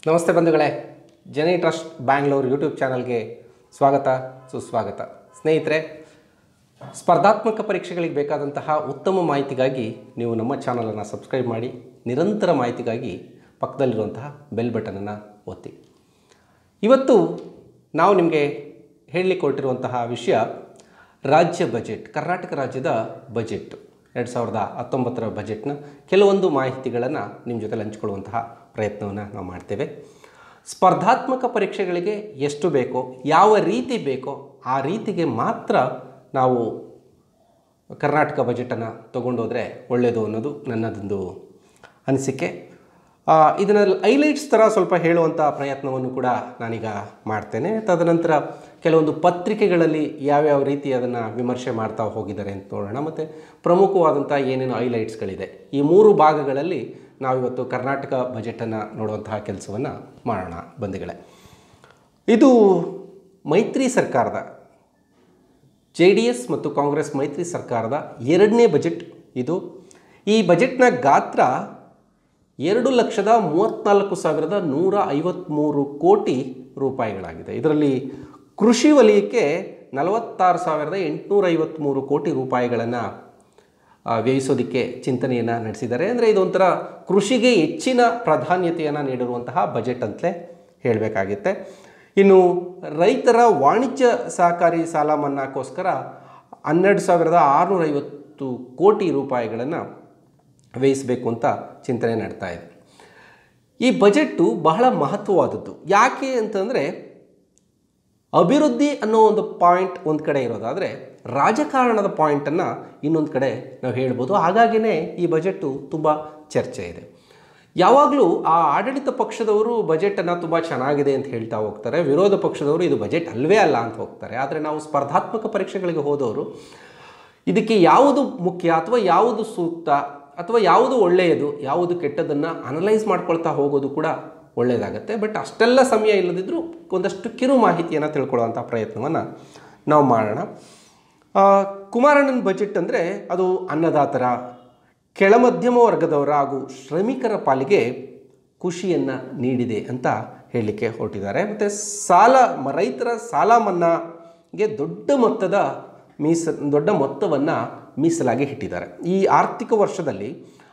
ನಮಸ್ತೆ ಬಂಧುಗಳೇ, ಜನಿ trust Bangalore YouTube ಚಾನಲ್ಗೆ ಸ್ವಾಗತ ಸುಸ್ವಾಗತ. ಸ್ನೇಹಿತರೆ, ಸ್ಪರ್ಧಾತ್ಮಕ ಪರೀಕ್ಷೆಗಳಿಗೆ ಬೇಕಾದಂತಹ ಉತ್ತಮ ಮಾಹಿತಿಗಾಗಿ ನೀವು ನಮ್ಮ ಚಾನಲನ್ನು ಸಬ್ಸ್ಕ್ರೈಬ್ ಮಾಡಿ, ನಿರಂತರ ಮಾಹಿತಿಗಾಗಿ ಪಕ್ಕದಲ್ಲಿರುವಂತಹ ಬೆಲ್ ಬಟನನ್ನು ಒತ್ತಿ. ಇವತ್ತು ನಾವು ನಿಮಗೆ ಹೇಳಲಿಕ್ಕೆ ಹೊರಟಿರುವಂತಹ ವಿಷಯ ರಾಜ್ಯ ಬಜೆಟ್, ಕರ್ನಾಟಕ ರಾಜ್ಯದ ಬಜೆಟ್ 2019 ಬಜೆಟ್ನ ಕೆಲವೊಂದು ಮಾಹಿತಿಗಳನ್ನು ನಿಮ್ಮ ಜೊತೆಲಿ ಹಂಚಿಕೊಳ್ಳುವಂತಹ ಪ್ರಯತ್ನವನ್ನು ನಾವು ಮಾಡ್ತೇವೆ. ಸ್ಪರ್ಧಾತ್ಮಕ ಪರೀಕ್ಷೆಗಳಿಗೆ ಎಷ್ಟು ಬೇಕೋ, ಯಾವ ರೀತಿ ಬೇಕೋ ಆ ರೀತಿಗೆ ಮಾತ್ರ ನಾವು ಕರ್ನಾಟಕ ಬಜೆಟನ್ನು ತೊಗೊಂಡೋದ್ರೆ ಒಳ್ಳೆಯದು ಅನ್ನೋದು ನನ್ನದೊಂದು ಅನಿಸಿಕೆ. ಇದನ್ನು ಹೈಲೈಟ್ಸ್ ಥರ ಸ್ವಲ್ಪ ಹೇಳುವಂಥ ಪ್ರಯತ್ನವನ್ನು ಕೂಡ ನಾನೀಗ ಮಾಡ್ತೇನೆ. ತದನಂತರ ಕೆಲವೊಂದು ಪತ್ರಿಕೆಗಳಲ್ಲಿ ಯಾವ್ಯಾವ ರೀತಿ ಅದನ್ನು ವಿಮರ್ಶೆ ಮಾಡ್ತಾ ಹೋಗಿದ್ದಾರೆ ಅಂತ ನೋಡೋಣ. ಮತ್ತು ಪ್ರಮುಖವಾದಂಥ ಏನೇನು ಹೈಲೈಟ್ಸ್ಗಳಿದೆ, ಈ 3 ಭಾಗಗಳಲ್ಲಿ ನಾವಿವತ್ತು ಕರ್ನಾಟಕ ಬಜೆಟನ್ನು ನೋಡುವಂತಹ ಕೆಲಸವನ್ನು ಮಾಡೋಣ ಬಂಧುಗಳೇ. ಇದು ಮೈತ್ರಿ ಸರ್ಕಾರದ JDS ಮತ್ತು ಕಾಂಗ್ರೆಸ್ ಮೈತ್ರಿ ಸರ್ಕಾರದ 2ನೇ ಬಜೆಟ್. ಈ ಬಜೆಟ್ನ ಗಾತ್ರ 2,34,153 ಕೋಟಿ ರೂಪಾಯಿಗಳಾಗಿದೆ. ಇದರಲ್ಲಿ ಕೃಷಿ ವಲಯಕ್ಕೆ 46,853 ಕೋಟಿ ರೂಪಾಯಿಗಳನ್ನು ವ್ಯಯಿಸೋದಕ್ಕೆ ಚಿಂತನೆಯನ್ನು ನಡೆಸಿದ್ದಾರೆ. ಅಂದರೆ ಇದೊಂಥರ ಕೃಷಿಗೆ ಹೆಚ್ಚಿನ ಪ್ರಾಧಾನ್ಯತೆಯನ್ನು ನೀಡಿರುವಂತಹ ಬಜೆಟ್ ಅಂತಲೇ ಹೇಳಬೇಕಾಗುತ್ತೆ. ಇನ್ನು ರೈತರ ವಾಣಿಜ್ಯ ಸಹಕಾರಿ ಸಾಲ ಮನ್ನಾಕ್ಕೋಸ್ಕರ 12,650 ಕೋಟಿ ರೂಪಾಯಿಗಳನ್ನು ವ್ಯಯಿಸಬೇಕು ಅಂತ ಚಿಂತನೆ ನಡ್ತಾ ಇದೆ. ಈ ಬಜೆಟ್ಟು ಬಹಳ ಮಹತ್ವವಾದದ್ದು. ಯಾಕೆ ಅಂತಂದರೆ, ಅಭಿವೃದ್ಧಿ ಅನ್ನೋ ಒಂದು ಪಾಯಿಂಟ್ ಒಂದು ಕಡೆ ಇರೋದಾದರೆ, ರಾಜಕಾರಣದ ಪಾಯಿಂಟನ್ನು ಇನ್ನೊಂದು ಕಡೆ ನಾವು ಹೇಳ್ಬೋದು. ಹಾಗಾಗಿಯೇ ಈ ಬಜೆಟ್ಟು ತುಂಬ ಚರ್ಚೆ ಇದೆ. ಯಾವಾಗಲೂ ಆ ಆಡಳಿತ ಪಕ್ಷದವರು ಬಜೆಟನ್ನು ತುಂಬ ಚೆನ್ನಾಗಿದೆ ಅಂತ ಹೇಳ್ತಾ ಹೋಗ್ತಾರೆ, ವಿರೋಧ ಪಕ್ಷದವರು ಇದು ಬಜೆಟ್ ಅಲ್ವೇ ಅಲ್ಲ ಅಂತ ಹೋಗ್ತಾರೆ. ಆದರೆ ನಾವು ಸ್ಪರ್ಧಾತ್ಮಕ ಪರೀಕ್ಷೆಗಳಿಗೆ ಹೋದವರು ಇದಕ್ಕೆ ಯಾವುದು ಮುಖ್ಯ ಅಥವಾ ಯಾವುದು ಸೂಕ್ತ ಅಥವಾ ಯಾವುದು ಒಳ್ಳೆಯದು ಯಾವುದು ಕೆಟ್ಟದನ್ನು ಅನಲೈಸ್ ಮಾಡ್ಕೊಳ್ತಾ ಹೋಗೋದು ಕೂಡ ಒಳ್ಳೆಯದಾಗತ್ತೆ. ಬಟ್ ಅಷ್ಟೆಲ್ಲ ಸಮಯ ಇಲ್ಲದಿದ್ದರೂ ಒಂದಷ್ಟು ಕಿರು ಮಾಹಿತಿಯನ್ನು ತಿಳ್ಕೊಳ್ಳುವಂಥ ಪ್ರಯತ್ನವನ್ನು ನಾವು ಮಾಡೋಣ. ಕುಮಾರಣ್ಣನ ಬಜೆಟ್ ಅಂದರೆ ಅದು ಅನ್ನದಾತರ, ಕೆಳಮಧ್ಯಮ ವರ್ಗದವರ ಹಾಗೂ ಶ್ರಮಿಕರ ಪಾಲಿಗೆ ಖುಷಿಯನ್ನು ನೀಡಿದೆ ಅಂತ ಹೇಳಲಿಕ್ಕೆ ಹೊರಟಿದ್ದಾರೆ. ಮತ್ತು ರೈತರ ಸಾಲ ಮನ್ನಾಗೆ ದೊಡ್ಡ ಮೊತ್ತವನ್ನು ಮೀಸಲಾಗಿ ಇಟ್ಟಿದ್ದಾರೆ. ಈ ಆರ್ಥಿಕ ವರ್ಷದಲ್ಲಿ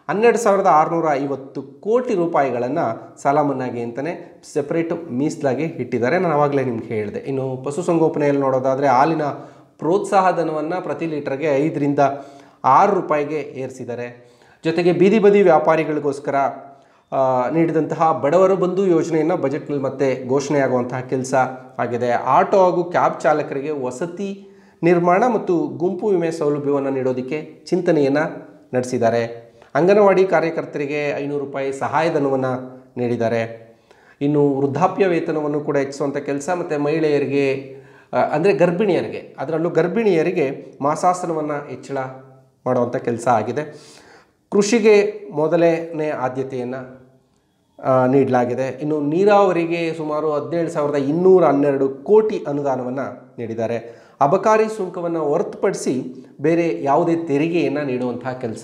12,650 ಕೋಟಿ ರೂಪಾಯಿಗಳನ್ನು ಸಾಲ ಮನ್ನಾಗೆ ಅಂತಲೇ ಸೆಪ್ರೇಟ್ ಮೀಸಲಾಗಿ ಇಟ್ಟಿದ್ದಾರೆ. ನಾನು ಆವಾಗಲೇ ನಿಮ್ಗೆ ಹೇಳಿದೆ. ಇನ್ನು ಪಶುಸಂಗೋಪನೆಯಲ್ಲಿ ನೋಡೋದಾದರೆ ಹಾಲಿನ ಪ್ರೋತ್ಸಾಹಧನವನ್ನು ಪ್ರತಿ ಲೀಟರ್ಗೆ 5ರಿಂದ 6 ರೂಪಾಯಿಗೆ ಏರಿಸಿದ್ದಾರೆ. ಜೊತೆಗೆ ಬೀದಿ ಬದಿ ವ್ಯಾಪಾರಿಗಳಿಗೋಸ್ಕರ ನೀಡಿದಂತಹ ಬಡವರ ಬಂಧು ಯೋಜನೆಯನ್ನು ಬಜೆಟ್ನಲ್ಲಿ ಮತ್ತೆ ಘೋಷಣೆಯಾಗುವಂತಹ ಕೆಲಸ ಆಗಿದೆ. ಆಟೋ ಹಾಗೂ ಕ್ಯಾಬ್ ಚಾಲಕರಿಗೆ ವಸತಿ ನಿರ್ಮಾಣ ಮತ್ತು ಗುಂಪು ವಿಮೆ ಸೌಲಭ್ಯವನ್ನು ನೀಡೋದಕ್ಕೆ ಚಿಂತನೆಯನ್ನು ನಡೆಸಿದ್ದಾರೆ. ಅಂಗನವಾಡಿ ಕಾರ್ಯಕರ್ತರಿಗೆ 500 ರೂಪಾಯಿ ಸಹಾಯಧನವನ್ನು ನೀಡಿದ್ದಾರೆ. ಇನ್ನು ವೃದ್ಧಾಪ್ಯ ವೇತನವನ್ನು ಕೂಡ ಹೆಚ್ಚಿಸುವಂಥ ಕೆಲಸ ಮತ್ತು ಮಹಿಳೆಯರಿಗೆ ಅಂದರೆ ಗರ್ಭಿಣಿಯರಿಗೆ, ಅದರಲ್ಲೂ ಗರ್ಭಿಣಿಯರಿಗೆ ಮಾಸಾಸನವನ್ನು ಹೆಚ್ಚಳ ಮಾಡುವಂಥ ಕೆಲಸ ಆಗಿದೆ. ಕೃಷಿಗೆ ಮೊದಲನೇ ಆದ್ಯತೆಯನ್ನು ನೀಡಲಾಗಿದೆ. ಇನ್ನು ನೀರಾವರಿಗೆ ಸುಮಾರು 17,212 ಕೋಟಿ ಅನುದಾನವನ್ನು ನೀಡಿದ್ದಾರೆ. ಅಬಕಾರಿ ಸುಂಕವನ್ನು ಹೊರತುಪಡಿಸಿ ಬೇರೆ ಯಾವುದೇ ತೆರಿಗೆಯನ್ನು ನೀಡುವಂತಹ ಕೆಲಸ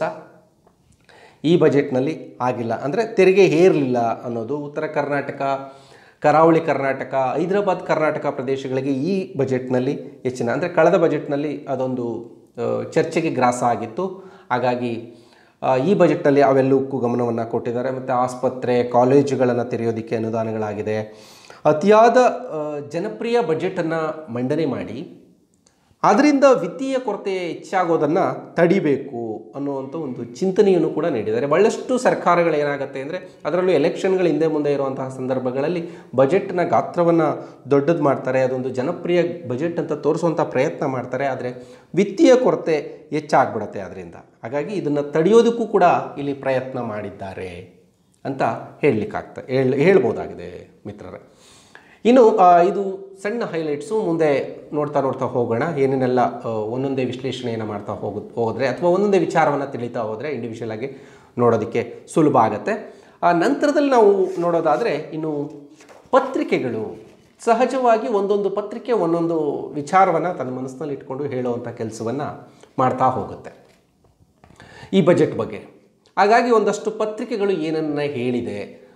ಈ ಬಜೆಟ್ನಲ್ಲಿ ಆಗಿಲ್ಲ. ಅಂದರೆ ತೆರಿಗೆ ಹೇರಲಿಲ್ಲ ಅನ್ನೋದು. ಉತ್ತರ ಕರ್ನಾಟಕ, ಕರಾವಳಿ ಕರ್ನಾಟಕ, ಹೈದರಾಬಾದ್ ಕರ್ನಾಟಕ ಪ್ರದೇಶಗಳಿಗೆ ಈ ಬಜೆಟ್ನಲ್ಲಿ ಹೆಚ್ಚಿನ, ಅಂದರೆ ಕಳೆದ ಬಜೆಟ್ನಲ್ಲಿ ಅದೊಂದು ಚರ್ಚೆಗೆ ಗ್ರಾಸ ಆಗಿತ್ತು. ಹಾಗಾಗಿ ಈ ಬಜೆಟ್ನಲ್ಲಿ ಅವೆಲ್ಲಕ್ಕೂ ಗಮನವನ್ನು ಕೊಟ್ಟಿದ್ದಾರೆ. ಮತ್ತು ಆಸ್ಪತ್ರೆ, ಕಾಲೇಜುಗಳನ್ನು ತೆರೆಯೋದಕ್ಕೆ ಅನುದಾನಗಳಾಗಿದೆ. ಅತಿಯಾದ ಜನಪ್ರಿಯ ಬಜೆಟನ್ನು ಮಂಡನೆ ಮಾಡಿ ಅದರಿಂದ ವಿತ್ತೀಯ ಕೊರತೆ ಹೆಚ್ಚಾಗೋದನ್ನು ತಡಿಬೇಕು ಅನ್ನುವಂಥ ಒಂದು ಚಿಂತನೆಯನ್ನು ಕೂಡ ನೀಡಿದ್ದಾರೆ. ಭಾಳಷ್ಟು ಸರ್ಕಾರಗಳೇನಾಗುತ್ತೆ ಅಂದರೆ, ಅದರಲ್ಲೂ ಎಲೆಕ್ಷನ್ಗಳ ಹಿಂದೆ ಮುಂದೆ ಇರುವಂತಹ ಸಂದರ್ಭಗಳಲ್ಲಿ ಬಜೆಟ್ನ ಗಾತ್ರವನ್ನು ದೊಡ್ಡದು ಮಾಡ್ತಾರೆ, ಅದೊಂದು ಜನಪ್ರಿಯ ಬಜೆಟ್ ಅಂತ ತೋರಿಸುವಂಥ ಪ್ರಯತ್ನ ಮಾಡ್ತಾರೆ. ಆದರೆ ವಿತ್ತೀಯ ಕೊರತೆ ಹೆಚ್ಚಾಗ್ಬಿಡುತ್ತೆ ಅದರಿಂದ. ಹಾಗಾಗಿ ಇದನ್ನು ತಡೆಯೋದಕ್ಕೂ ಕೂಡ ಇಲ್ಲಿ ಪ್ರಯತ್ನ ಮಾಡಿದ್ದಾರೆ ಅಂತ ಹೇಳ್ಬೋದಾಗಿದೆ ಮಿತ್ರರೇ. ಇನ್ನು ಇದು ಸಣ್ಣ ಹೈಲೈಟ್ಸು. ಮುಂದೆ ನೋಡ್ತಾ ಹೋಗೋಣ. ಏನೇನೆಲ್ಲ ಒಂದೊಂದೇ ವಿಶ್ಲೇಷಣೆಯನ್ನು ಮಾಡ್ತಾ ಹೋದರೆ ಅಥವಾ ಒಂದೊಂದೇ ವಿಚಾರವನ್ನು ತಿಳಿತಾ ಹೋದರೆ ಇಂಡಿವಿಜುವಲ್ ಆಗಿ ನೋಡೋದಕ್ಕೆ ಸುಲಭ ಆಗುತ್ತೆ. ನಂತರದಲ್ಲಿ ನಾವು ನೋಡೋದಾದರೆ, ಇನ್ನು ಪತ್ರಿಕೆಗಳು ಸಹಜವಾಗಿ ಒಂದೊಂದು ಪತ್ರಿಕೆ ಒಂದೊಂದು ವಿಚಾರವನ್ನು ತನ್ನ ಮನಸ್ಸಿನಲ್ಲಿ ಇಟ್ಕೊಂಡು ಹೇಳುವಂಥ ಕೆಲಸವನ್ನು ಮಾಡ್ತಾ ಹೋಗುತ್ತೆ ಈ ಬಜೆಟ್ ಬಗ್ಗೆ. ಹಾಗಾಗಿ ಒಂದಷ್ಟು ಪತ್ರಿಕೆಗಳು ಏನನ್ನ ಹೇಳಿದೆ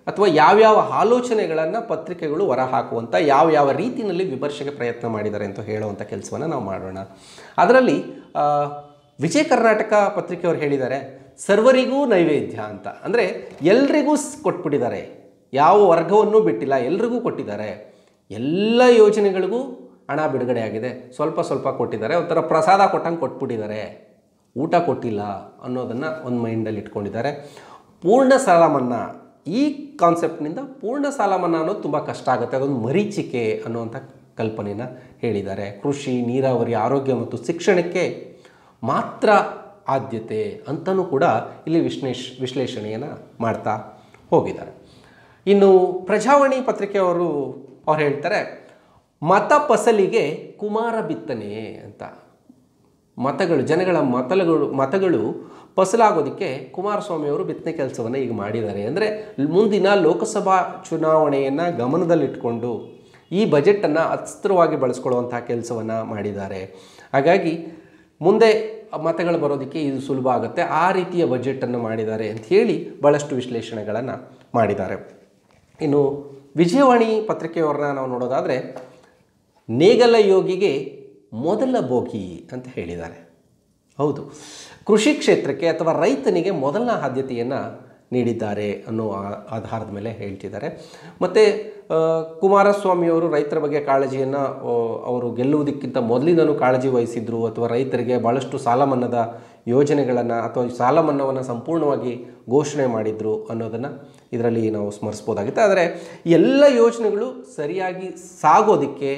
ಅಥವಾ ಯಾವ್ಯಾವ ಆಲೋಚನೆಗಳನ್ನು ಪತ್ರಿಕೆಗಳು ಹೊರಹಾಕುವಂಥ ಯಾವ್ಯಾವ ರೀತಿಯಲ್ಲಿ ವಿಮರ್ಶೆಗೆ ಪ್ರಯತ್ನ ಮಾಡಿದ್ದಾರೆ ಅಂತ ಹೇಳುವಂಥ ಕೆಲಸವನ್ನು ನಾವು ಮಾಡೋಣ. ಅದರಲ್ಲಿ ವಿಜಯ ಕರ್ನಾಟಕ ಪತ್ರಿಕೆಯವರು ಹೇಳಿದ್ದಾರೆ, ಸರ್ವರಿಗೂ ನೈವೇದ್ಯ ಅಂತ. ಅಂದರೆ ಎಲ್ರಿಗೂ ಕೊಟ್ಬಿಟ್ಟಿದ್ದಾರೆ, ಯಾವ ವರ್ಗವನ್ನು ಬಿಟ್ಟಿಲ್ಲ, ಎಲ್ರಿಗೂ ಕೊಟ್ಟಿದ್ದಾರೆ. ಎಲ್ಲ ಯೋಜನೆಗಳಿಗೂ ಹಣ ಬಿಡುಗಡೆ ಆಗಿದೆ, ಸ್ವಲ್ಪ ಸ್ವಲ್ಪ ಕೊಟ್ಟಿದ್ದಾರೆ, ಒಂಥರ ಪ್ರಸಾದ ಕೊಟ್ಟಂಗೆ ಕೊಟ್ಬಿಟ್ಟಿದ್ದಾರೆ, ಊಟ ಕೊಟ್ಟಿಲ್ಲ ಅನ್ನೋದನ್ನು ಒಂದು ಮೈಂಡಲ್ಲಿ ಇಟ್ಕೊಂಡಿದ್ದಾರೆ. ಪೂರ್ಣ ಸಾಲ ಮನ್ನಾ, ಈ ಕಾನ್ಸೆಪ್ಟ್ನಿಂದ ಪೂರ್ಣ ಸಾಲ ಮನ್ನಾ ಅನ್ನೋದು ತುಂಬ ಕಷ್ಟ ಆಗುತ್ತೆ, ಅದೊಂದು ಮರೀಚಿಕೆ ಅನ್ನುವಂಥ ಕಲ್ಪನೆಯನ್ನು ಹೇಳಿದ್ದಾರೆ. ಕೃಷಿ, ನೀರಾವರಿ, ಆರೋಗ್ಯ ಮತ್ತು ಶಿಕ್ಷಣಕ್ಕೆ ಮಾತ್ರ ಆದ್ಯತೆ ಅಂತಲೂ ಕೂಡ ಇಲ್ಲಿ ವಿಶ್ಲೇಷಣೆಯನ್ನು ಮಾಡ್ತಾ ಹೋಗಿದ್ದಾರೆ. ಇನ್ನು ಪ್ರಜಾವಾಣಿ ಪತ್ರಿಕೆಯವರು ಹೇಳ್ತಾರೆ, ಮತ ಫಸಲಿಗೆ ಕುಮಾರ ಬಿತ್ತನೆ ಅಂತ. ಜನಗಳ ಮತಗಳು ಫಸಲಾಗೋದಕ್ಕೆ ಕುಮಾರಸ್ವಾಮಿಯವರು ಬಿತ್ತನೆ ಕೆಲಸವನ್ನು ಈಗ ಮಾಡಿದ್ದಾರೆ. ಅಂದರೆ ಮುಂದಿನ ಲೋಕಸಭಾ ಚುನಾವಣೆಯನ್ನು ಗಮನದಲ್ಲಿಟ್ಕೊಂಡು ಈ ಬಜೆಟನ್ನು ಅಸ್ತ್ರವಾಗಿ ಬಳಸ್ಕೊಳ್ಳುವಂಥ ಕೆಲಸವನ್ನು ಮಾಡಿದ್ದಾರೆ. ಹಾಗಾಗಿ ಮುಂದೆ ಮತಗಳು ಬರೋದಕ್ಕೆ ಇದು ಸುಲಭ ಆಗುತ್ತೆ, ಆ ರೀತಿಯ ಬಜೆಟನ್ನು ಮಾಡಿದ್ದಾರೆ ಅಂತ ಹೇಳಿ ಭಾಳಷ್ಟು ವಿಶ್ಲೇಷಣೆಗಳನ್ನು ಮಾಡಿದ್ದಾರೆ. ಇನ್ನು ವಿಜಯವಾಣಿ ಪತ್ರಿಕೆಯವ್ರನ್ನ ನಾವು ನೋಡೋದಾದರೆ, ನೇಗಲ ಯೋಗಿಗೆ ಮೊದಲ ಬೋಗಿ ಅಂತ ಹೇಳಿದ್ದಾರೆ. ಹೌದು, ಕೃಷಿ ಕ್ಷೇತ್ರಕ್ಕೆ ಅಥವಾ ರೈತನಿಗೆ ಮೊದಲ ಆದ್ಯತೆಯನ್ನು ನೀಡಿದ್ದಾರೆ ಅನ್ನೋ ಆಧಾರದ ಮೇಲೆ ಹೇಳ್ತಿದ್ದಾರೆ. ಮತ್ತು ಕುಮಾರಸ್ವಾಮಿಯವರು ರೈತರ ಬಗ್ಗೆ ಕಾಳಜಿಯನ್ನು ಅವರು ಗೆಲ್ಲುವುದಕ್ಕಿಂತ ಮೊದಲಿಂದನೂ ಕಾಳಜಿ ವಹಿಸಿದ್ರು, ಅಥವಾ ರೈತರಿಗೆ ಭಾಳಷ್ಟು ಸಾಲ ಮನ್ನಾದ ಯೋಜನೆಗಳನ್ನು ಅಥವಾ ಸಾಲ ಮನ್ನಾವನ್ನು ಸಂಪೂರ್ಣವಾಗಿ ಘೋಷಣೆ ಮಾಡಿದರು ಅನ್ನೋದನ್ನು ಇದರಲ್ಲಿ ನಾವು ಸ್ಮರಿಸ್ಬೋದಾಗುತ್ತೆ. ಆದರೆ ಎಲ್ಲ ಯೋಜನೆಗಳು ಸರಿಯಾಗಿ ಸಾಗೋದಕ್ಕೆ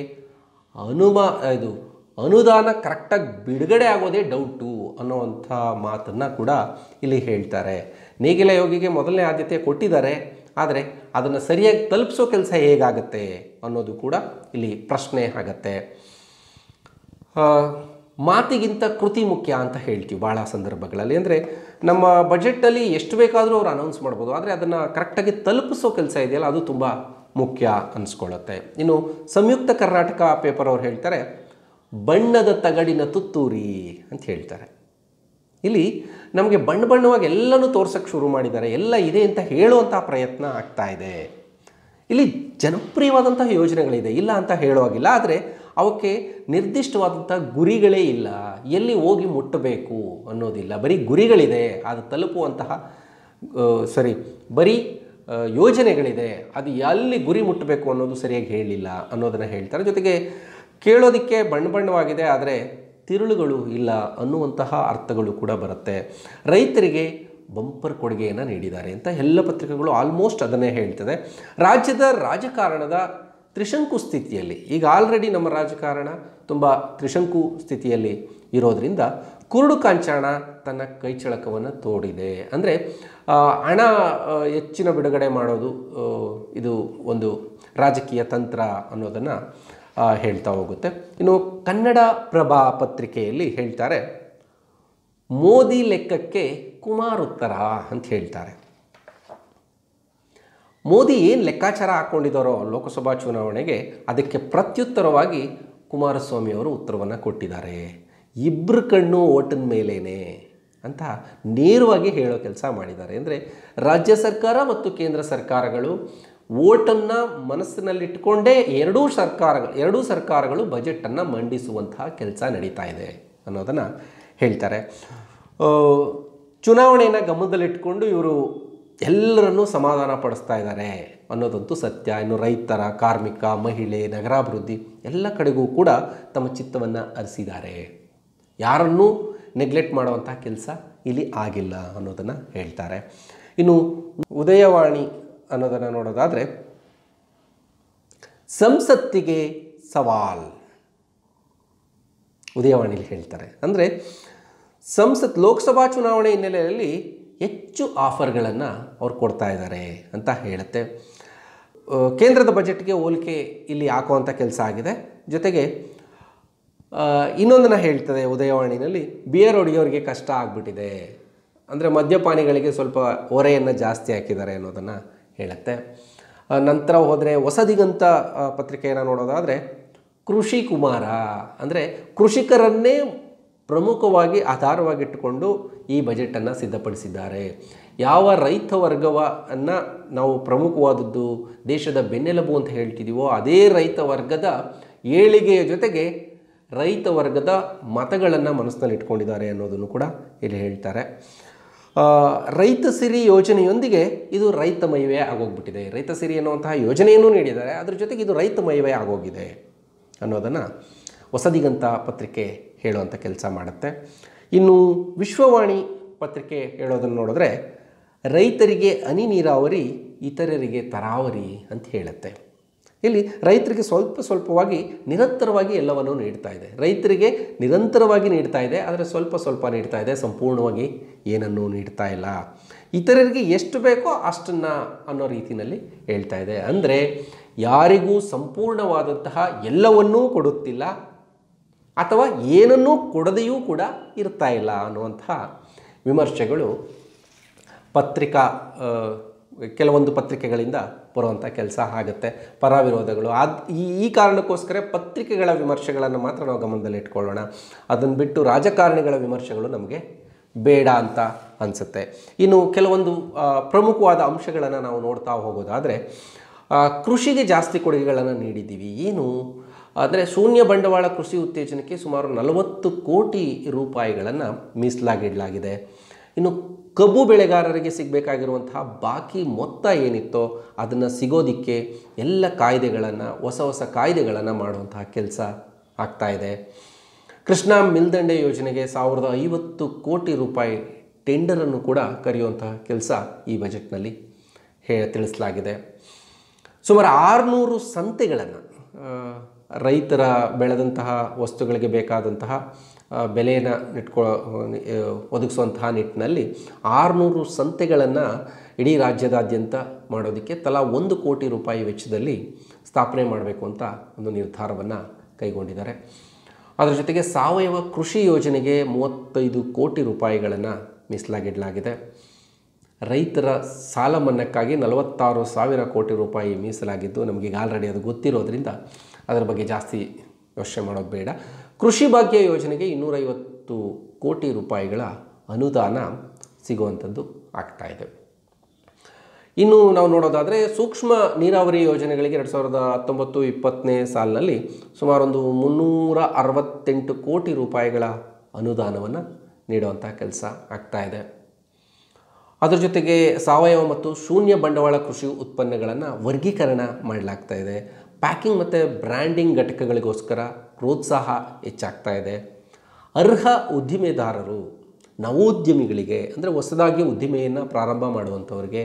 ಅನುದಾನ ಕರೆಕ್ಟಾಗಿ ಬಿಡುಗಡೆ ಆಗೋದೇ ಡೌಟು ಅನ್ನೋವಂಥ ಮಾತನ್ನು ಕೂಡ ಇಲ್ಲಿ ಹೇಳ್ತಾರೆ. ನೇಗಿಲ ಯೋಗಿಗೆ ಮೊದಲನೇ ಆದ್ಯತೆ ಕೊಟ್ಟಿದ್ದಾರೆ, ಆದರೆ ಅದನ್ನು ಸರಿಯಾಗಿ ತಲುಪಿಸೋ ಕೆಲಸ ಹೇಗಾಗತ್ತೆ ಅನ್ನೋದು ಕೂಡ ಇಲ್ಲಿ ಪ್ರಶ್ನೆ ಆಗತ್ತೆ. ಮಾತಿಗಿಂತ ಕೃತಿ ಮುಖ್ಯ ಅಂತ ಹೇಳ್ತೀವಿ ಭಾಳ ಸಂದರ್ಭಗಳಲ್ಲಿ. ಅಂದರೆ ನಮ್ಮ ಬಜೆಟಲ್ಲಿ ಎಷ್ಟು ಬೇಕಾದರೂ ಅವ್ರು ಅನೌನ್ಸ್ ಮಾಡ್ಬೋದು, ಆದರೆ ಅದನ್ನು ಕರೆಕ್ಟಾಗಿ ತಲುಪಿಸೋ ಕೆಲಸ ಇದೆಯಲ್ಲ, ಅದು ತುಂಬ ಮುಖ್ಯ ಅನಿಸ್ಕೊಳ್ಳುತ್ತೆ. ಇನ್ನು ಸಂಯುಕ್ತ ಕರ್ನಾಟಕ ಪೇಪರ್ ಅವ್ರು ಹೇಳ್ತಾರೆ, ಬಣ್ಣದ ತಗಡಿನ ತುತ್ತೂರಿ ಅಂತ ಹೇಳ್ತಾರೆ. ಇಲ್ಲಿ ನಮಗೆ ಬಣ್ಣವಾಗಿ ಎಲ್ಲನೂ ತೋರ್ಸೋಕ್ಕೆ ಶುರು ಮಾಡಿದ್ದಾರೆ, ಎಲ್ಲ ಇದೆ ಅಂತ ಹೇಳುವಂಥ ಪ್ರಯತ್ನ ಆಗ್ತಾ ಇದೆ. ಇಲ್ಲಿ ಜನಪ್ರಿಯವಾದಂತಹ ಯೋಜನೆಗಳಿದೆ, ಇಲ್ಲ ಅಂತ ಹೇಳುವಾಗಿಲ್ಲ, ಆದರೆ ಅವಕ್ಕೆ ನಿರ್ದಿಷ್ಟವಾದಂಥ ಗುರಿಗಳೇ ಇಲ್ಲ, ಎಲ್ಲಿ ಹೋಗಿ ಮುಟ್ಟಬೇಕು ಅನ್ನೋದಿಲ್ಲ. ಬರೀ ಗುರಿಗಳಿದೆ, ಅದು ತಲುಪುವಂತಹ ಬರೀ ಯೋಜನೆಗಳಿದೆ, ಅದು ಎಲ್ಲಿ ಗುರಿ ಮುಟ್ಟಬೇಕು ಅನ್ನೋದು ಸರಿಯಾಗಿ ಹೇಳಿಲ್ಲ ಅನ್ನೋದನ್ನು ಹೇಳ್ತಾರೆ. ಜೊತೆಗೆ ಕೇಳೋದಕ್ಕೆ ಬಣ್ಣವಾಗಿದೆ, ಆದರೆ ತಿರುಳುಗಳು ಇಲ್ಲ ಅನ್ನುವಂತಹ ಅರ್ಥಗಳು ಕೂಡ ಬರುತ್ತೆ. ರೈತರಿಗೆ ಬಂಪರ್ ಕೊಡುಗೆಯನ್ನು ನೀಡಿದ್ದಾರೆ ಅಂತ ಎಲ್ಲ ಪತ್ರಿಕೆಗಳು ಆಲ್ಮೋಸ್ಟ್ ಅದನ್ನೇ ಹೇಳ್ತದೆ. ರಾಜ್ಯದ ರಾಜಕಾರಣದ ತ್ರಿಶಂಕು ಸ್ಥಿತಿಯಲ್ಲಿ, ಈಗ ಆಲ್ರೆಡಿ ನಮ್ಮ ರಾಜಕಾರಣ ತುಂಬ ತ್ರಿಶಂಕು ಸ್ಥಿತಿಯಲ್ಲಿ ಇರೋದರಿಂದ ಕುರುಡು ಕಾಂಚಾಣ ತನ್ನ ಕೈಚಳಕವನ್ನು ತೋಡಿದೆ. ಅಂದರೆ ಹಣ ಹೆಚ್ಚಿನ ಬಿಡುಗಡೆ ಮಾಡೋದು ಇದು ಒಂದು ರಾಜಕೀಯ ತಂತ್ರ ಅನ್ನೋದನ್ನು ಹೇಳ್ತಾ ಹೋಗುತ್ತೆ. ಇನ್ನು ಕನ್ನಡ ಪ್ರಭಾ ಪತ್ರಿಕೆಯಲ್ಲಿ ಹೇಳ್ತಾರೆ, ಮೋದಿ ಲೆಕ್ಕಕ್ಕೆ ಕುಮಾರ್ ಉತ್ತರ ಅಂತ ಹೇಳ್ತಾರೆ. ಮೋದಿ ಏನು ಲೆಕ್ಕಾಚಾರ ಹಾಕ್ಕೊಂಡಿದ್ದಾರೋ ಲೋಕಸಭಾ ಚುನಾವಣೆಗೆ, ಅದಕ್ಕೆ ಪ್ರತ್ಯುತ್ತರವಾಗಿ ಕುಮಾರಸ್ವಾಮಿಯವರು ಉತ್ತರವನ್ನು ಕೊಟ್ಟಿದ್ದಾರೆ. ಇಬ್ಬರು ಕಣ್ಣು ಓಟಿನ ಮೇಲೇನೆ ಅಂತ ನೇರವಾಗಿ ಹೇಳೋ ಕೆಲಸ ಮಾಡಿದ್ದಾರೆ. ಅಂದರೆ ರಾಜ್ಯ ಸರ್ಕಾರ ಮತ್ತು ಕೇಂದ್ರ ಸರ್ಕಾರಗಳು ಓಟನ್ನು ಮನಸ್ಸಿನಲ್ಲಿಟ್ಟುಕೊಂಡೇ ಎರಡೂ ಸರ್ಕಾರಗಳು ಬಜೆಟನ್ನು ಮಂಡಿಸುವಂತಹ ಕೆಲಸ ನಡೀತಾ ಇದೆ ಅನ್ನೋದನ್ನು ಹೇಳ್ತಾರೆ. ಚುನಾವಣೆಯನ್ನು ಗಮನದಲ್ಲಿಟ್ಕೊಂಡು ಇವರು ಎಲ್ಲರನ್ನೂ ಸಮಾಧಾನ ಪಡಿಸ್ತಾ ಇದ್ದಾರೆ ಅನ್ನೋದಂತೂ ಸತ್ಯ. ಇನ್ನು ರೈತರ, ಕಾರ್ಮಿಕ, ಮಹಿಳೆ, ನಗರಾಭಿವೃದ್ಧಿ ಎಲ್ಲ ಕಡೆಗೂ ಕೂಡ ತಮ್ಮ ಚಿತ್ತವನ್ನು ಹರಿಸಿದ್ದಾರೆ. ಯಾರನ್ನೂ ನೆಗ್ಲೆಕ್ಟ್ ಮಾಡುವಂಥ ಕೆಲಸ ಇಲ್ಲಿ ಆಗಿಲ್ಲ ಅನ್ನೋದನ್ನು ಹೇಳ್ತಾರೆ. ಇನ್ನು ಉದಯವಾಣಿ ಅನ್ನೋದನ್ನು ನೋಡೋದಾದರೆ, ಸಂಸತ್ತಿಗೆ ಸವಾಲ್ ಉದಯವಾಣಿಲಿ ಹೇಳ್ತಾರೆ. ಅಂದರೆ ಲೋಕಸಭಾ ಚುನಾವಣೆ ಹಿನ್ನೆಲೆಯಲ್ಲಿ ಹೆಚ್ಚು ಆಫರ್ಗಳನ್ನು ಅವ್ರು ಕೊಡ್ತಾ ಇದ್ದಾರೆ ಅಂತ ಹೇಳುತ್ತೆ. ಕೇಂದ್ರದ ಬಜೆಟ್ಗೆ ಹೋಲಿಕೆ ಇಲ್ಲಿ ಹಾಕುವಂಥ ಕೆಲಸ ಆಗಿದೆ. ಜೊತೆಗೆ ಇನ್ನೊಂದನ್ನು ಹೇಳ್ತದೆ ಉದಯವಾಣಿನಲ್ಲಿ, ಬಿಯರ್ ಹೊಡೆಯೋರಿಗೆ ಕಷ್ಟ ಆಗಿಬಿಟ್ಟಿದೆ, ಅಂದರೆ ಮದ್ಯಪಾನಿಗಳಿಗೆ ಸ್ವಲ್ಪ ಹೊರೆಯನ್ನು ಜಾಸ್ತಿ ಹಾಕಿದ್ದಾರೆ ಅನ್ನೋದನ್ನು ಹೇಳುತ್ತೆ. ನಂತರ ಹೋದರೆ ಹೊಸದಿಗಂತ ಪತ್ರಿಕೆಯನ್ನು ನೋಡೋದಾದರೆ, ಕೃಷಿ ಕುಮಾರ ಅಂದರೆ ಕೃಷಿಕರನ್ನೇ ಪ್ರಮುಖವಾಗಿ ಆಧಾರವಾಗಿಟ್ಟುಕೊಂಡು ಈ ಬಜೆಟನ್ನು ಸಿದ್ಧಪಡಿಸಿದ್ದಾರೆ. ಯಾವ ರೈತ ವರ್ಗವನ್ನು ನಾವು ಪ್ರಮುಖವಾದದ್ದು ದೇಶದ ಬೆನ್ನೆಲುಬು ಅಂತ ಹೇಳ್ತಿದ್ದೀವೋ ಅದೇ ರೈತ ವರ್ಗದ ಏಳಿಗೆಯ ಜೊತೆಗೆ ರೈತ ವರ್ಗದ ಮತಗಳನ್ನು ಮನಸ್ಸಿನಲ್ಲಿ ಇಟ್ಕೊಂಡಿದ್ದಾರೆ ಅನ್ನೋದನ್ನು ಕೂಡ ಇಲ್ಲಿ ಹೇಳ್ತಾರೆ. ರೈತ ಸಿರಿ ಯೋಜನೆಯೊಂದಿಗೆ ಇದು ರೈತಮಯವೇ ಆಗೋಗ್ಬಿಟ್ಟಿದೆ. ರೈತ ಸಿರಿ ಅನ್ನುವಂತಹ ಯೋಜನೆಯನ್ನು ನೀಡಿದ್ದಾರೆ, ಅದ್ರ ಜೊತೆಗೆ ಇದು ರೈತಮಯವೇ ಆಗೋಗಿದೆ ಅನ್ನೋದನ್ನು ಹೊಸದಿಗಂತ ಪತ್ರಿಕೆ ಹೇಳುವಂಥ ಕೆಲಸ ಮಾಡುತ್ತೆ. ಇನ್ನು ವಿಶ್ವವಾಣಿ ಪತ್ರಿಕೆ ಹೇಳೋದನ್ನು ನೋಡಿದ್ರೆ ರೈತರಿಗೆ ಹನಿ ನೀರಾವರಿ, ಇತರರಿಗೆ ತರಾವರಿ ಅಂತ ಹೇಳುತ್ತೆ. ಇಲ್ಲಿ ರೈತರಿಗೆ ಸ್ವಲ್ಪವಾಗಿ ನಿರಂತರವಾಗಿ ಎಲ್ಲವನ್ನು ನೀಡ್ತಾ ಇದೆ. ರೈತರಿಗೆ ನಿರಂತರವಾಗಿ ನೀಡ್ತಾ ಇದೆ, ಆದರೆ ಸ್ವಲ್ಪ ನೀಡ್ತಾ ಇದೆ, ಸಂಪೂರ್ಣವಾಗಿ ಏನನ್ನೂ ನೀಡ್ತಾ ಇಲ್ಲ. ಇತರರಿಗೆ ಎಷ್ಟು ಬೇಕೋ ಅಷ್ಟನ್ನು ಅನ್ನೋ ರೀತಿಯಲ್ಲಿ ಹೇಳ್ತಾ ಇದೆ. ಅಂದರೆ ಯಾರಿಗೂ ಸಂಪೂರ್ಣವಾದಂತಹ ಎಲ್ಲವನ್ನೂ ಕೊಡುತ್ತಿಲ್ಲ ಅಥವಾ ಏನನ್ನೂ ಕೊಡದೆಯೂ ಕೂಡ ಇರ್ತಾ ಇಲ್ಲ ಅನ್ನುವಂತಹ ವಿಮರ್ಶೆಗಳು ಕೆಲವೊಂದು ಪತ್ರಿಕೆಗಳಿಂದ ಬರುವಂಥ ಕೆಲಸ ಆಗುತ್ತೆ. ಪರ ವಿರೋಧಗಳು ಈ ಕಾರಣಕ್ಕೋಸ್ಕರ ಪತ್ರಿಕೆಗಳ ವಿಮರ್ಶೆಗಳನ್ನು ಮಾತ್ರ ನಾವು ಗಮನದಲ್ಲಿ ಇಟ್ಕೊಳ್ಳೋಣ. ಅದನ್ನು ಬಿಟ್ಟು ರಾಜಕಾರಣಿಗಳ ವಿಮರ್ಶೆಗಳು ನಮಗೆ ಬೇಡ ಅಂತ ಅನಿಸುತ್ತೆ. ಇನ್ನು ಕೆಲವೊಂದು ಪ್ರಮುಖವಾದ ಅಂಶಗಳನ್ನು ನಾವು ನೋಡ್ತಾ ಹೋಗೋದಾದರೆ ಕೃಷಿಗೆ ಜಾಸ್ತಿ ಕೊಡುಗೆಗಳನ್ನು ನೀಡಿದ್ದೀವಿ. ಏನು ಅಂದರೆ ಶೂನ್ಯ ಬಂಡವಾಳ ಕೃಷಿ ಉತ್ತೇಜನಕ್ಕೆ ಸುಮಾರು 40 ಕೋಟಿ ರೂಪಾಯಿಗಳನ್ನು ಮೀಸಲಾಗಿಡಲಾಗಿದೆ. ಇನ್ನು ಕಬ್ಬು ಬೆಳೆಗಾರರಿಗೆ ಸಿಗಬೇಕಾಗಿರುವಂತಹ ಬಾಕಿ ಮೊತ್ತ ಏನಿತ್ತೋ ಅದನ್ನು ಸಿಗೋದಕ್ಕೆ ಎಲ್ಲ ಕಾಯ್ದೆಗಳನ್ನು ಹೊಸ ಕಾಯ್ದೆಗಳನ್ನು ಮಾಡುವಂತಹ ಕೆಲಸ ಆಗ್ತಾಯಿದೆ. ಕೃಷ್ಣಾ ಮೇಲ್ದಂಡೆ ಯೋಜನೆಗೆ 1050 ಕೋಟಿ ರೂಪಾಯಿ ಟೆಂಡರನ್ನು ಕೂಡ ಕರೆಯುವಂತಹ ಕೆಲಸ ಈ ಬಜೆಟ್ನಲ್ಲಿ ತಿಳಿಸಲಾಗಿದೆ. ಸುಮಾರು 600 ಸಂತೆಗಳನ್ನು ರೈತರ ಬೆಳೆದಂತಹ ವಸ್ತುಗಳಿಗೆ ಬೇಕಾದಂತಹ ಬೆಲೆಯನ್ನು ಒದಗಿಸುವಂತಹ ನಿಟ್ಟಿನಲ್ಲಿ 600 ಸಂತೆಗಳನ್ನು ಇಡೀ ರಾಜ್ಯದಾದ್ಯಂತ ಮಾಡೋದಕ್ಕೆ ತಲಾ 1 ಕೋಟಿ ರೂಪಾಯಿ ವೆಚ್ಚದಲ್ಲಿ ಸ್ಥಾಪನೆ ಮಾಡಬೇಕು ಅಂತ ಒಂದು ನಿರ್ಧಾರವನ್ನು ಕೈಗೊಂಡಿದ್ದಾರೆ. ಅದರ ಜೊತೆಗೆ ಸಾವಯವ ಕೃಷಿ ಯೋಜನೆಗೆ 35 ಕೋಟಿ ರೂಪಾಯಿಗಳನ್ನು ಮೀಸಲಾಗಿಡಲಾಗಿದೆ. ರೈತರ ಸಾಲ ಮನ್ನಾಕ್ಕಾಗಿ 46,000 ಕೋಟಿ ರೂಪಾಯಿ ಮೀಸಲಾಗಿದ್ದು ನಮಗೆ ಆಲ್ರೆಡಿ ಅದು ಗೊತ್ತಿರೋದ್ರಿಂದ ಅದರ ಬಗ್ಗೆ ಜಾಸ್ತಿ ಯೋಚನೆ ಮಾಡೋದು ಬೇಡ. ಕೃಷಿ ಭಾಗ್ಯ ಯೋಜನೆಗೆ 250 ಕೋಟಿ ರೂಪಾಯಿಗಳ ಅನುದಾನ ಸಿಗುವಂಥದ್ದು ಆಗ್ತಾಯಿದೆ. ಇನ್ನು ನಾವು ನೋಡೋದಾದರೆ ಸೂಕ್ಷ್ಮ ನೀರಾವರಿ ಯೋಜನೆಗಳಿಗೆ 2019-20 ಸಾಲಿನಲ್ಲಿ ಸುಮಾರು 368 ಕೋಟಿ ರೂಪಾಯಿಗಳ ಅನುದಾನವನ್ನು ನೀಡುವಂಥ ಕೆಲಸ ಆಗ್ತಾಯಿದೆ. ಅದರ ಜೊತೆಗೆ ಸಾವಯವ ಮತ್ತು ಶೂನ್ಯ ಬಂಡವಾಳ ಕೃಷಿ ಉತ್ಪನ್ನಗಳನ್ನು ವರ್ಗೀಕರಣ ಮಾಡಲಾಗ್ತಾ ಇದೆ. ಪ್ಯಾಕಿಂಗ್ ಮತ್ತು ಬ್ರ್ಯಾಂಡಿಂಗ್ ಘಟಕಗಳಿಗೋಸ್ಕರ ಪ್ರೋತ್ಸಾಹ ಹೆಚ್ಚಾಗ್ತಾ ಇದೆ. ಅರ್ಹ ಉದ್ದಿಮೆದಾರರು ನವೋದ್ಯಮಿಗಳಿಗೆ ಅಂದರೆ ಹೊಸದಾಗಿ ಉದ್ದಿಮೆಯನ್ನು ಪ್ರಾರಂಭ ಮಾಡುವಂಥವ್ರಿಗೆ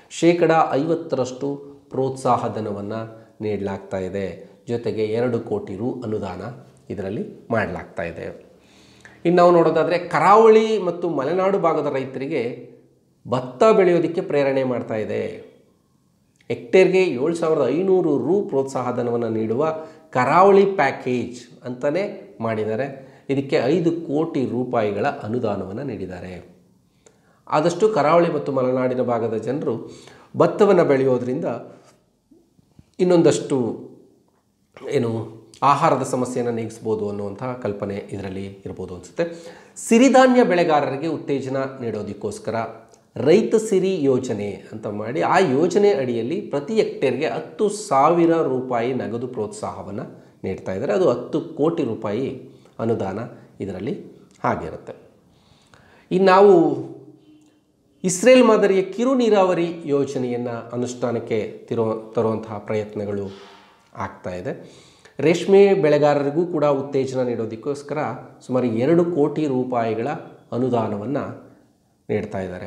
50% ಪ್ರೋತ್ಸಾಹಧನವನ್ನು ನೀಡಲಾಗ್ತಾ ಇದೆ. ಜೊತೆಗೆ 2 ಕೋಟಿ ರು ಅನುದಾನ ಇದರಲ್ಲಿ ಮಾಡಲಾಗ್ತಾ ಇದೆ. ಇನ್ನು ನಾವು ನೋಡೋದಾದರೆ ಕರಾವಳಿ ಮತ್ತು ಮಲೆನಾಡು ಭಾಗದ ರೈತರಿಗೆ ಭತ್ತ ಬೆಳೆಯೋದಕ್ಕೆ ಪ್ರೇರಣೆ ಮಾಡ್ತಾ ಇದೆ. ಹೆಕ್ಟೇರ್ಗೆ 7,500 ರು ಪ್ರೋತ್ಸಾಹಧನವನ್ನು ನೀಡುವ ಕರಾವಳಿ ಪ್ಯಾಕೇಜ್ ಅಂತಲೇ ಮಾಡಿದ್ದಾರೆ. ಇದಕ್ಕೆ 5 ಕೋಟಿ ರೂಪಾಯಿಗಳ ಅನುದಾನವನ್ನು ನೀಡಿದ್ದಾರೆ. ಆದಷ್ಟು ಕರಾವಳಿ ಮತ್ತು ಮಲೆನಾಡಿನ ಭಾಗದ ಜನರು ಭತ್ತವನ್ನು ಬೆಳೆಯೋದ್ರಿಂದ ಇನ್ನೊಂದಷ್ಟು ಆಹಾರದ ಸಮಸ್ಯೆಯನ್ನು ನೀಗಿಸ್ಬೋದು ಅನ್ನುವಂಥ ಕಲ್ಪನೆ ಇದರಲ್ಲಿ ಇರ್ಬೋದು ಅನಿಸುತ್ತೆ. ಸಿರಿಧಾನ್ಯ ಬೆಳೆಗಾರರಿಗೆ ಉತ್ತೇಜನ ನೀಡೋದಕ್ಕೋಸ್ಕರ ರೈತ ಸಿರಿ ಯೋಜನೆ ಅಂತ ಮಾಡಿ ಆ ಯೋಜನೆ ಅಡಿಯಲ್ಲಿ ಪ್ರತಿ ಹೆಕ್ಟೇರ್ಗೆ 10,000 ರೂಪಾಯಿ ನಗದು ಪ್ರೋತ್ಸಾಹವನ್ನು ನೀಡ್ತಾ ಇದ್ದಾರೆ. ಅದು 10 ಕೋಟಿ ರೂಪಾಯಿ ಅನುದಾನ ಇದರಲ್ಲಿ ಆಗಿರುತ್ತೆ. ಇನ್ನು ನಾವು ಇಸ್ರೇಲ್ ಮಾದರಿಯ ಕಿರು ನೀರಾವರಿ ಯೋಜನೆಯನ್ನು ಅನುಷ್ಠಾನಕ್ಕೆ ತರುವಂತಹ ಪ್ರಯತ್ನಗಳು ಆಗ್ತಾ ಇದೆ. ರೇಷ್ಮೆ ಬೆಳೆಗಾರರಿಗೂ ಕೂಡ ಉತ್ತೇಜನ ನೀಡೋದಕ್ಕೋಸ್ಕರ ಸುಮಾರು 2 ಕೋಟಿ ರೂಪಾಯಿಗಳ ಅನುದಾನವನ್ನು ನೀಡ್ತಾ ಇದ್ದಾರೆ.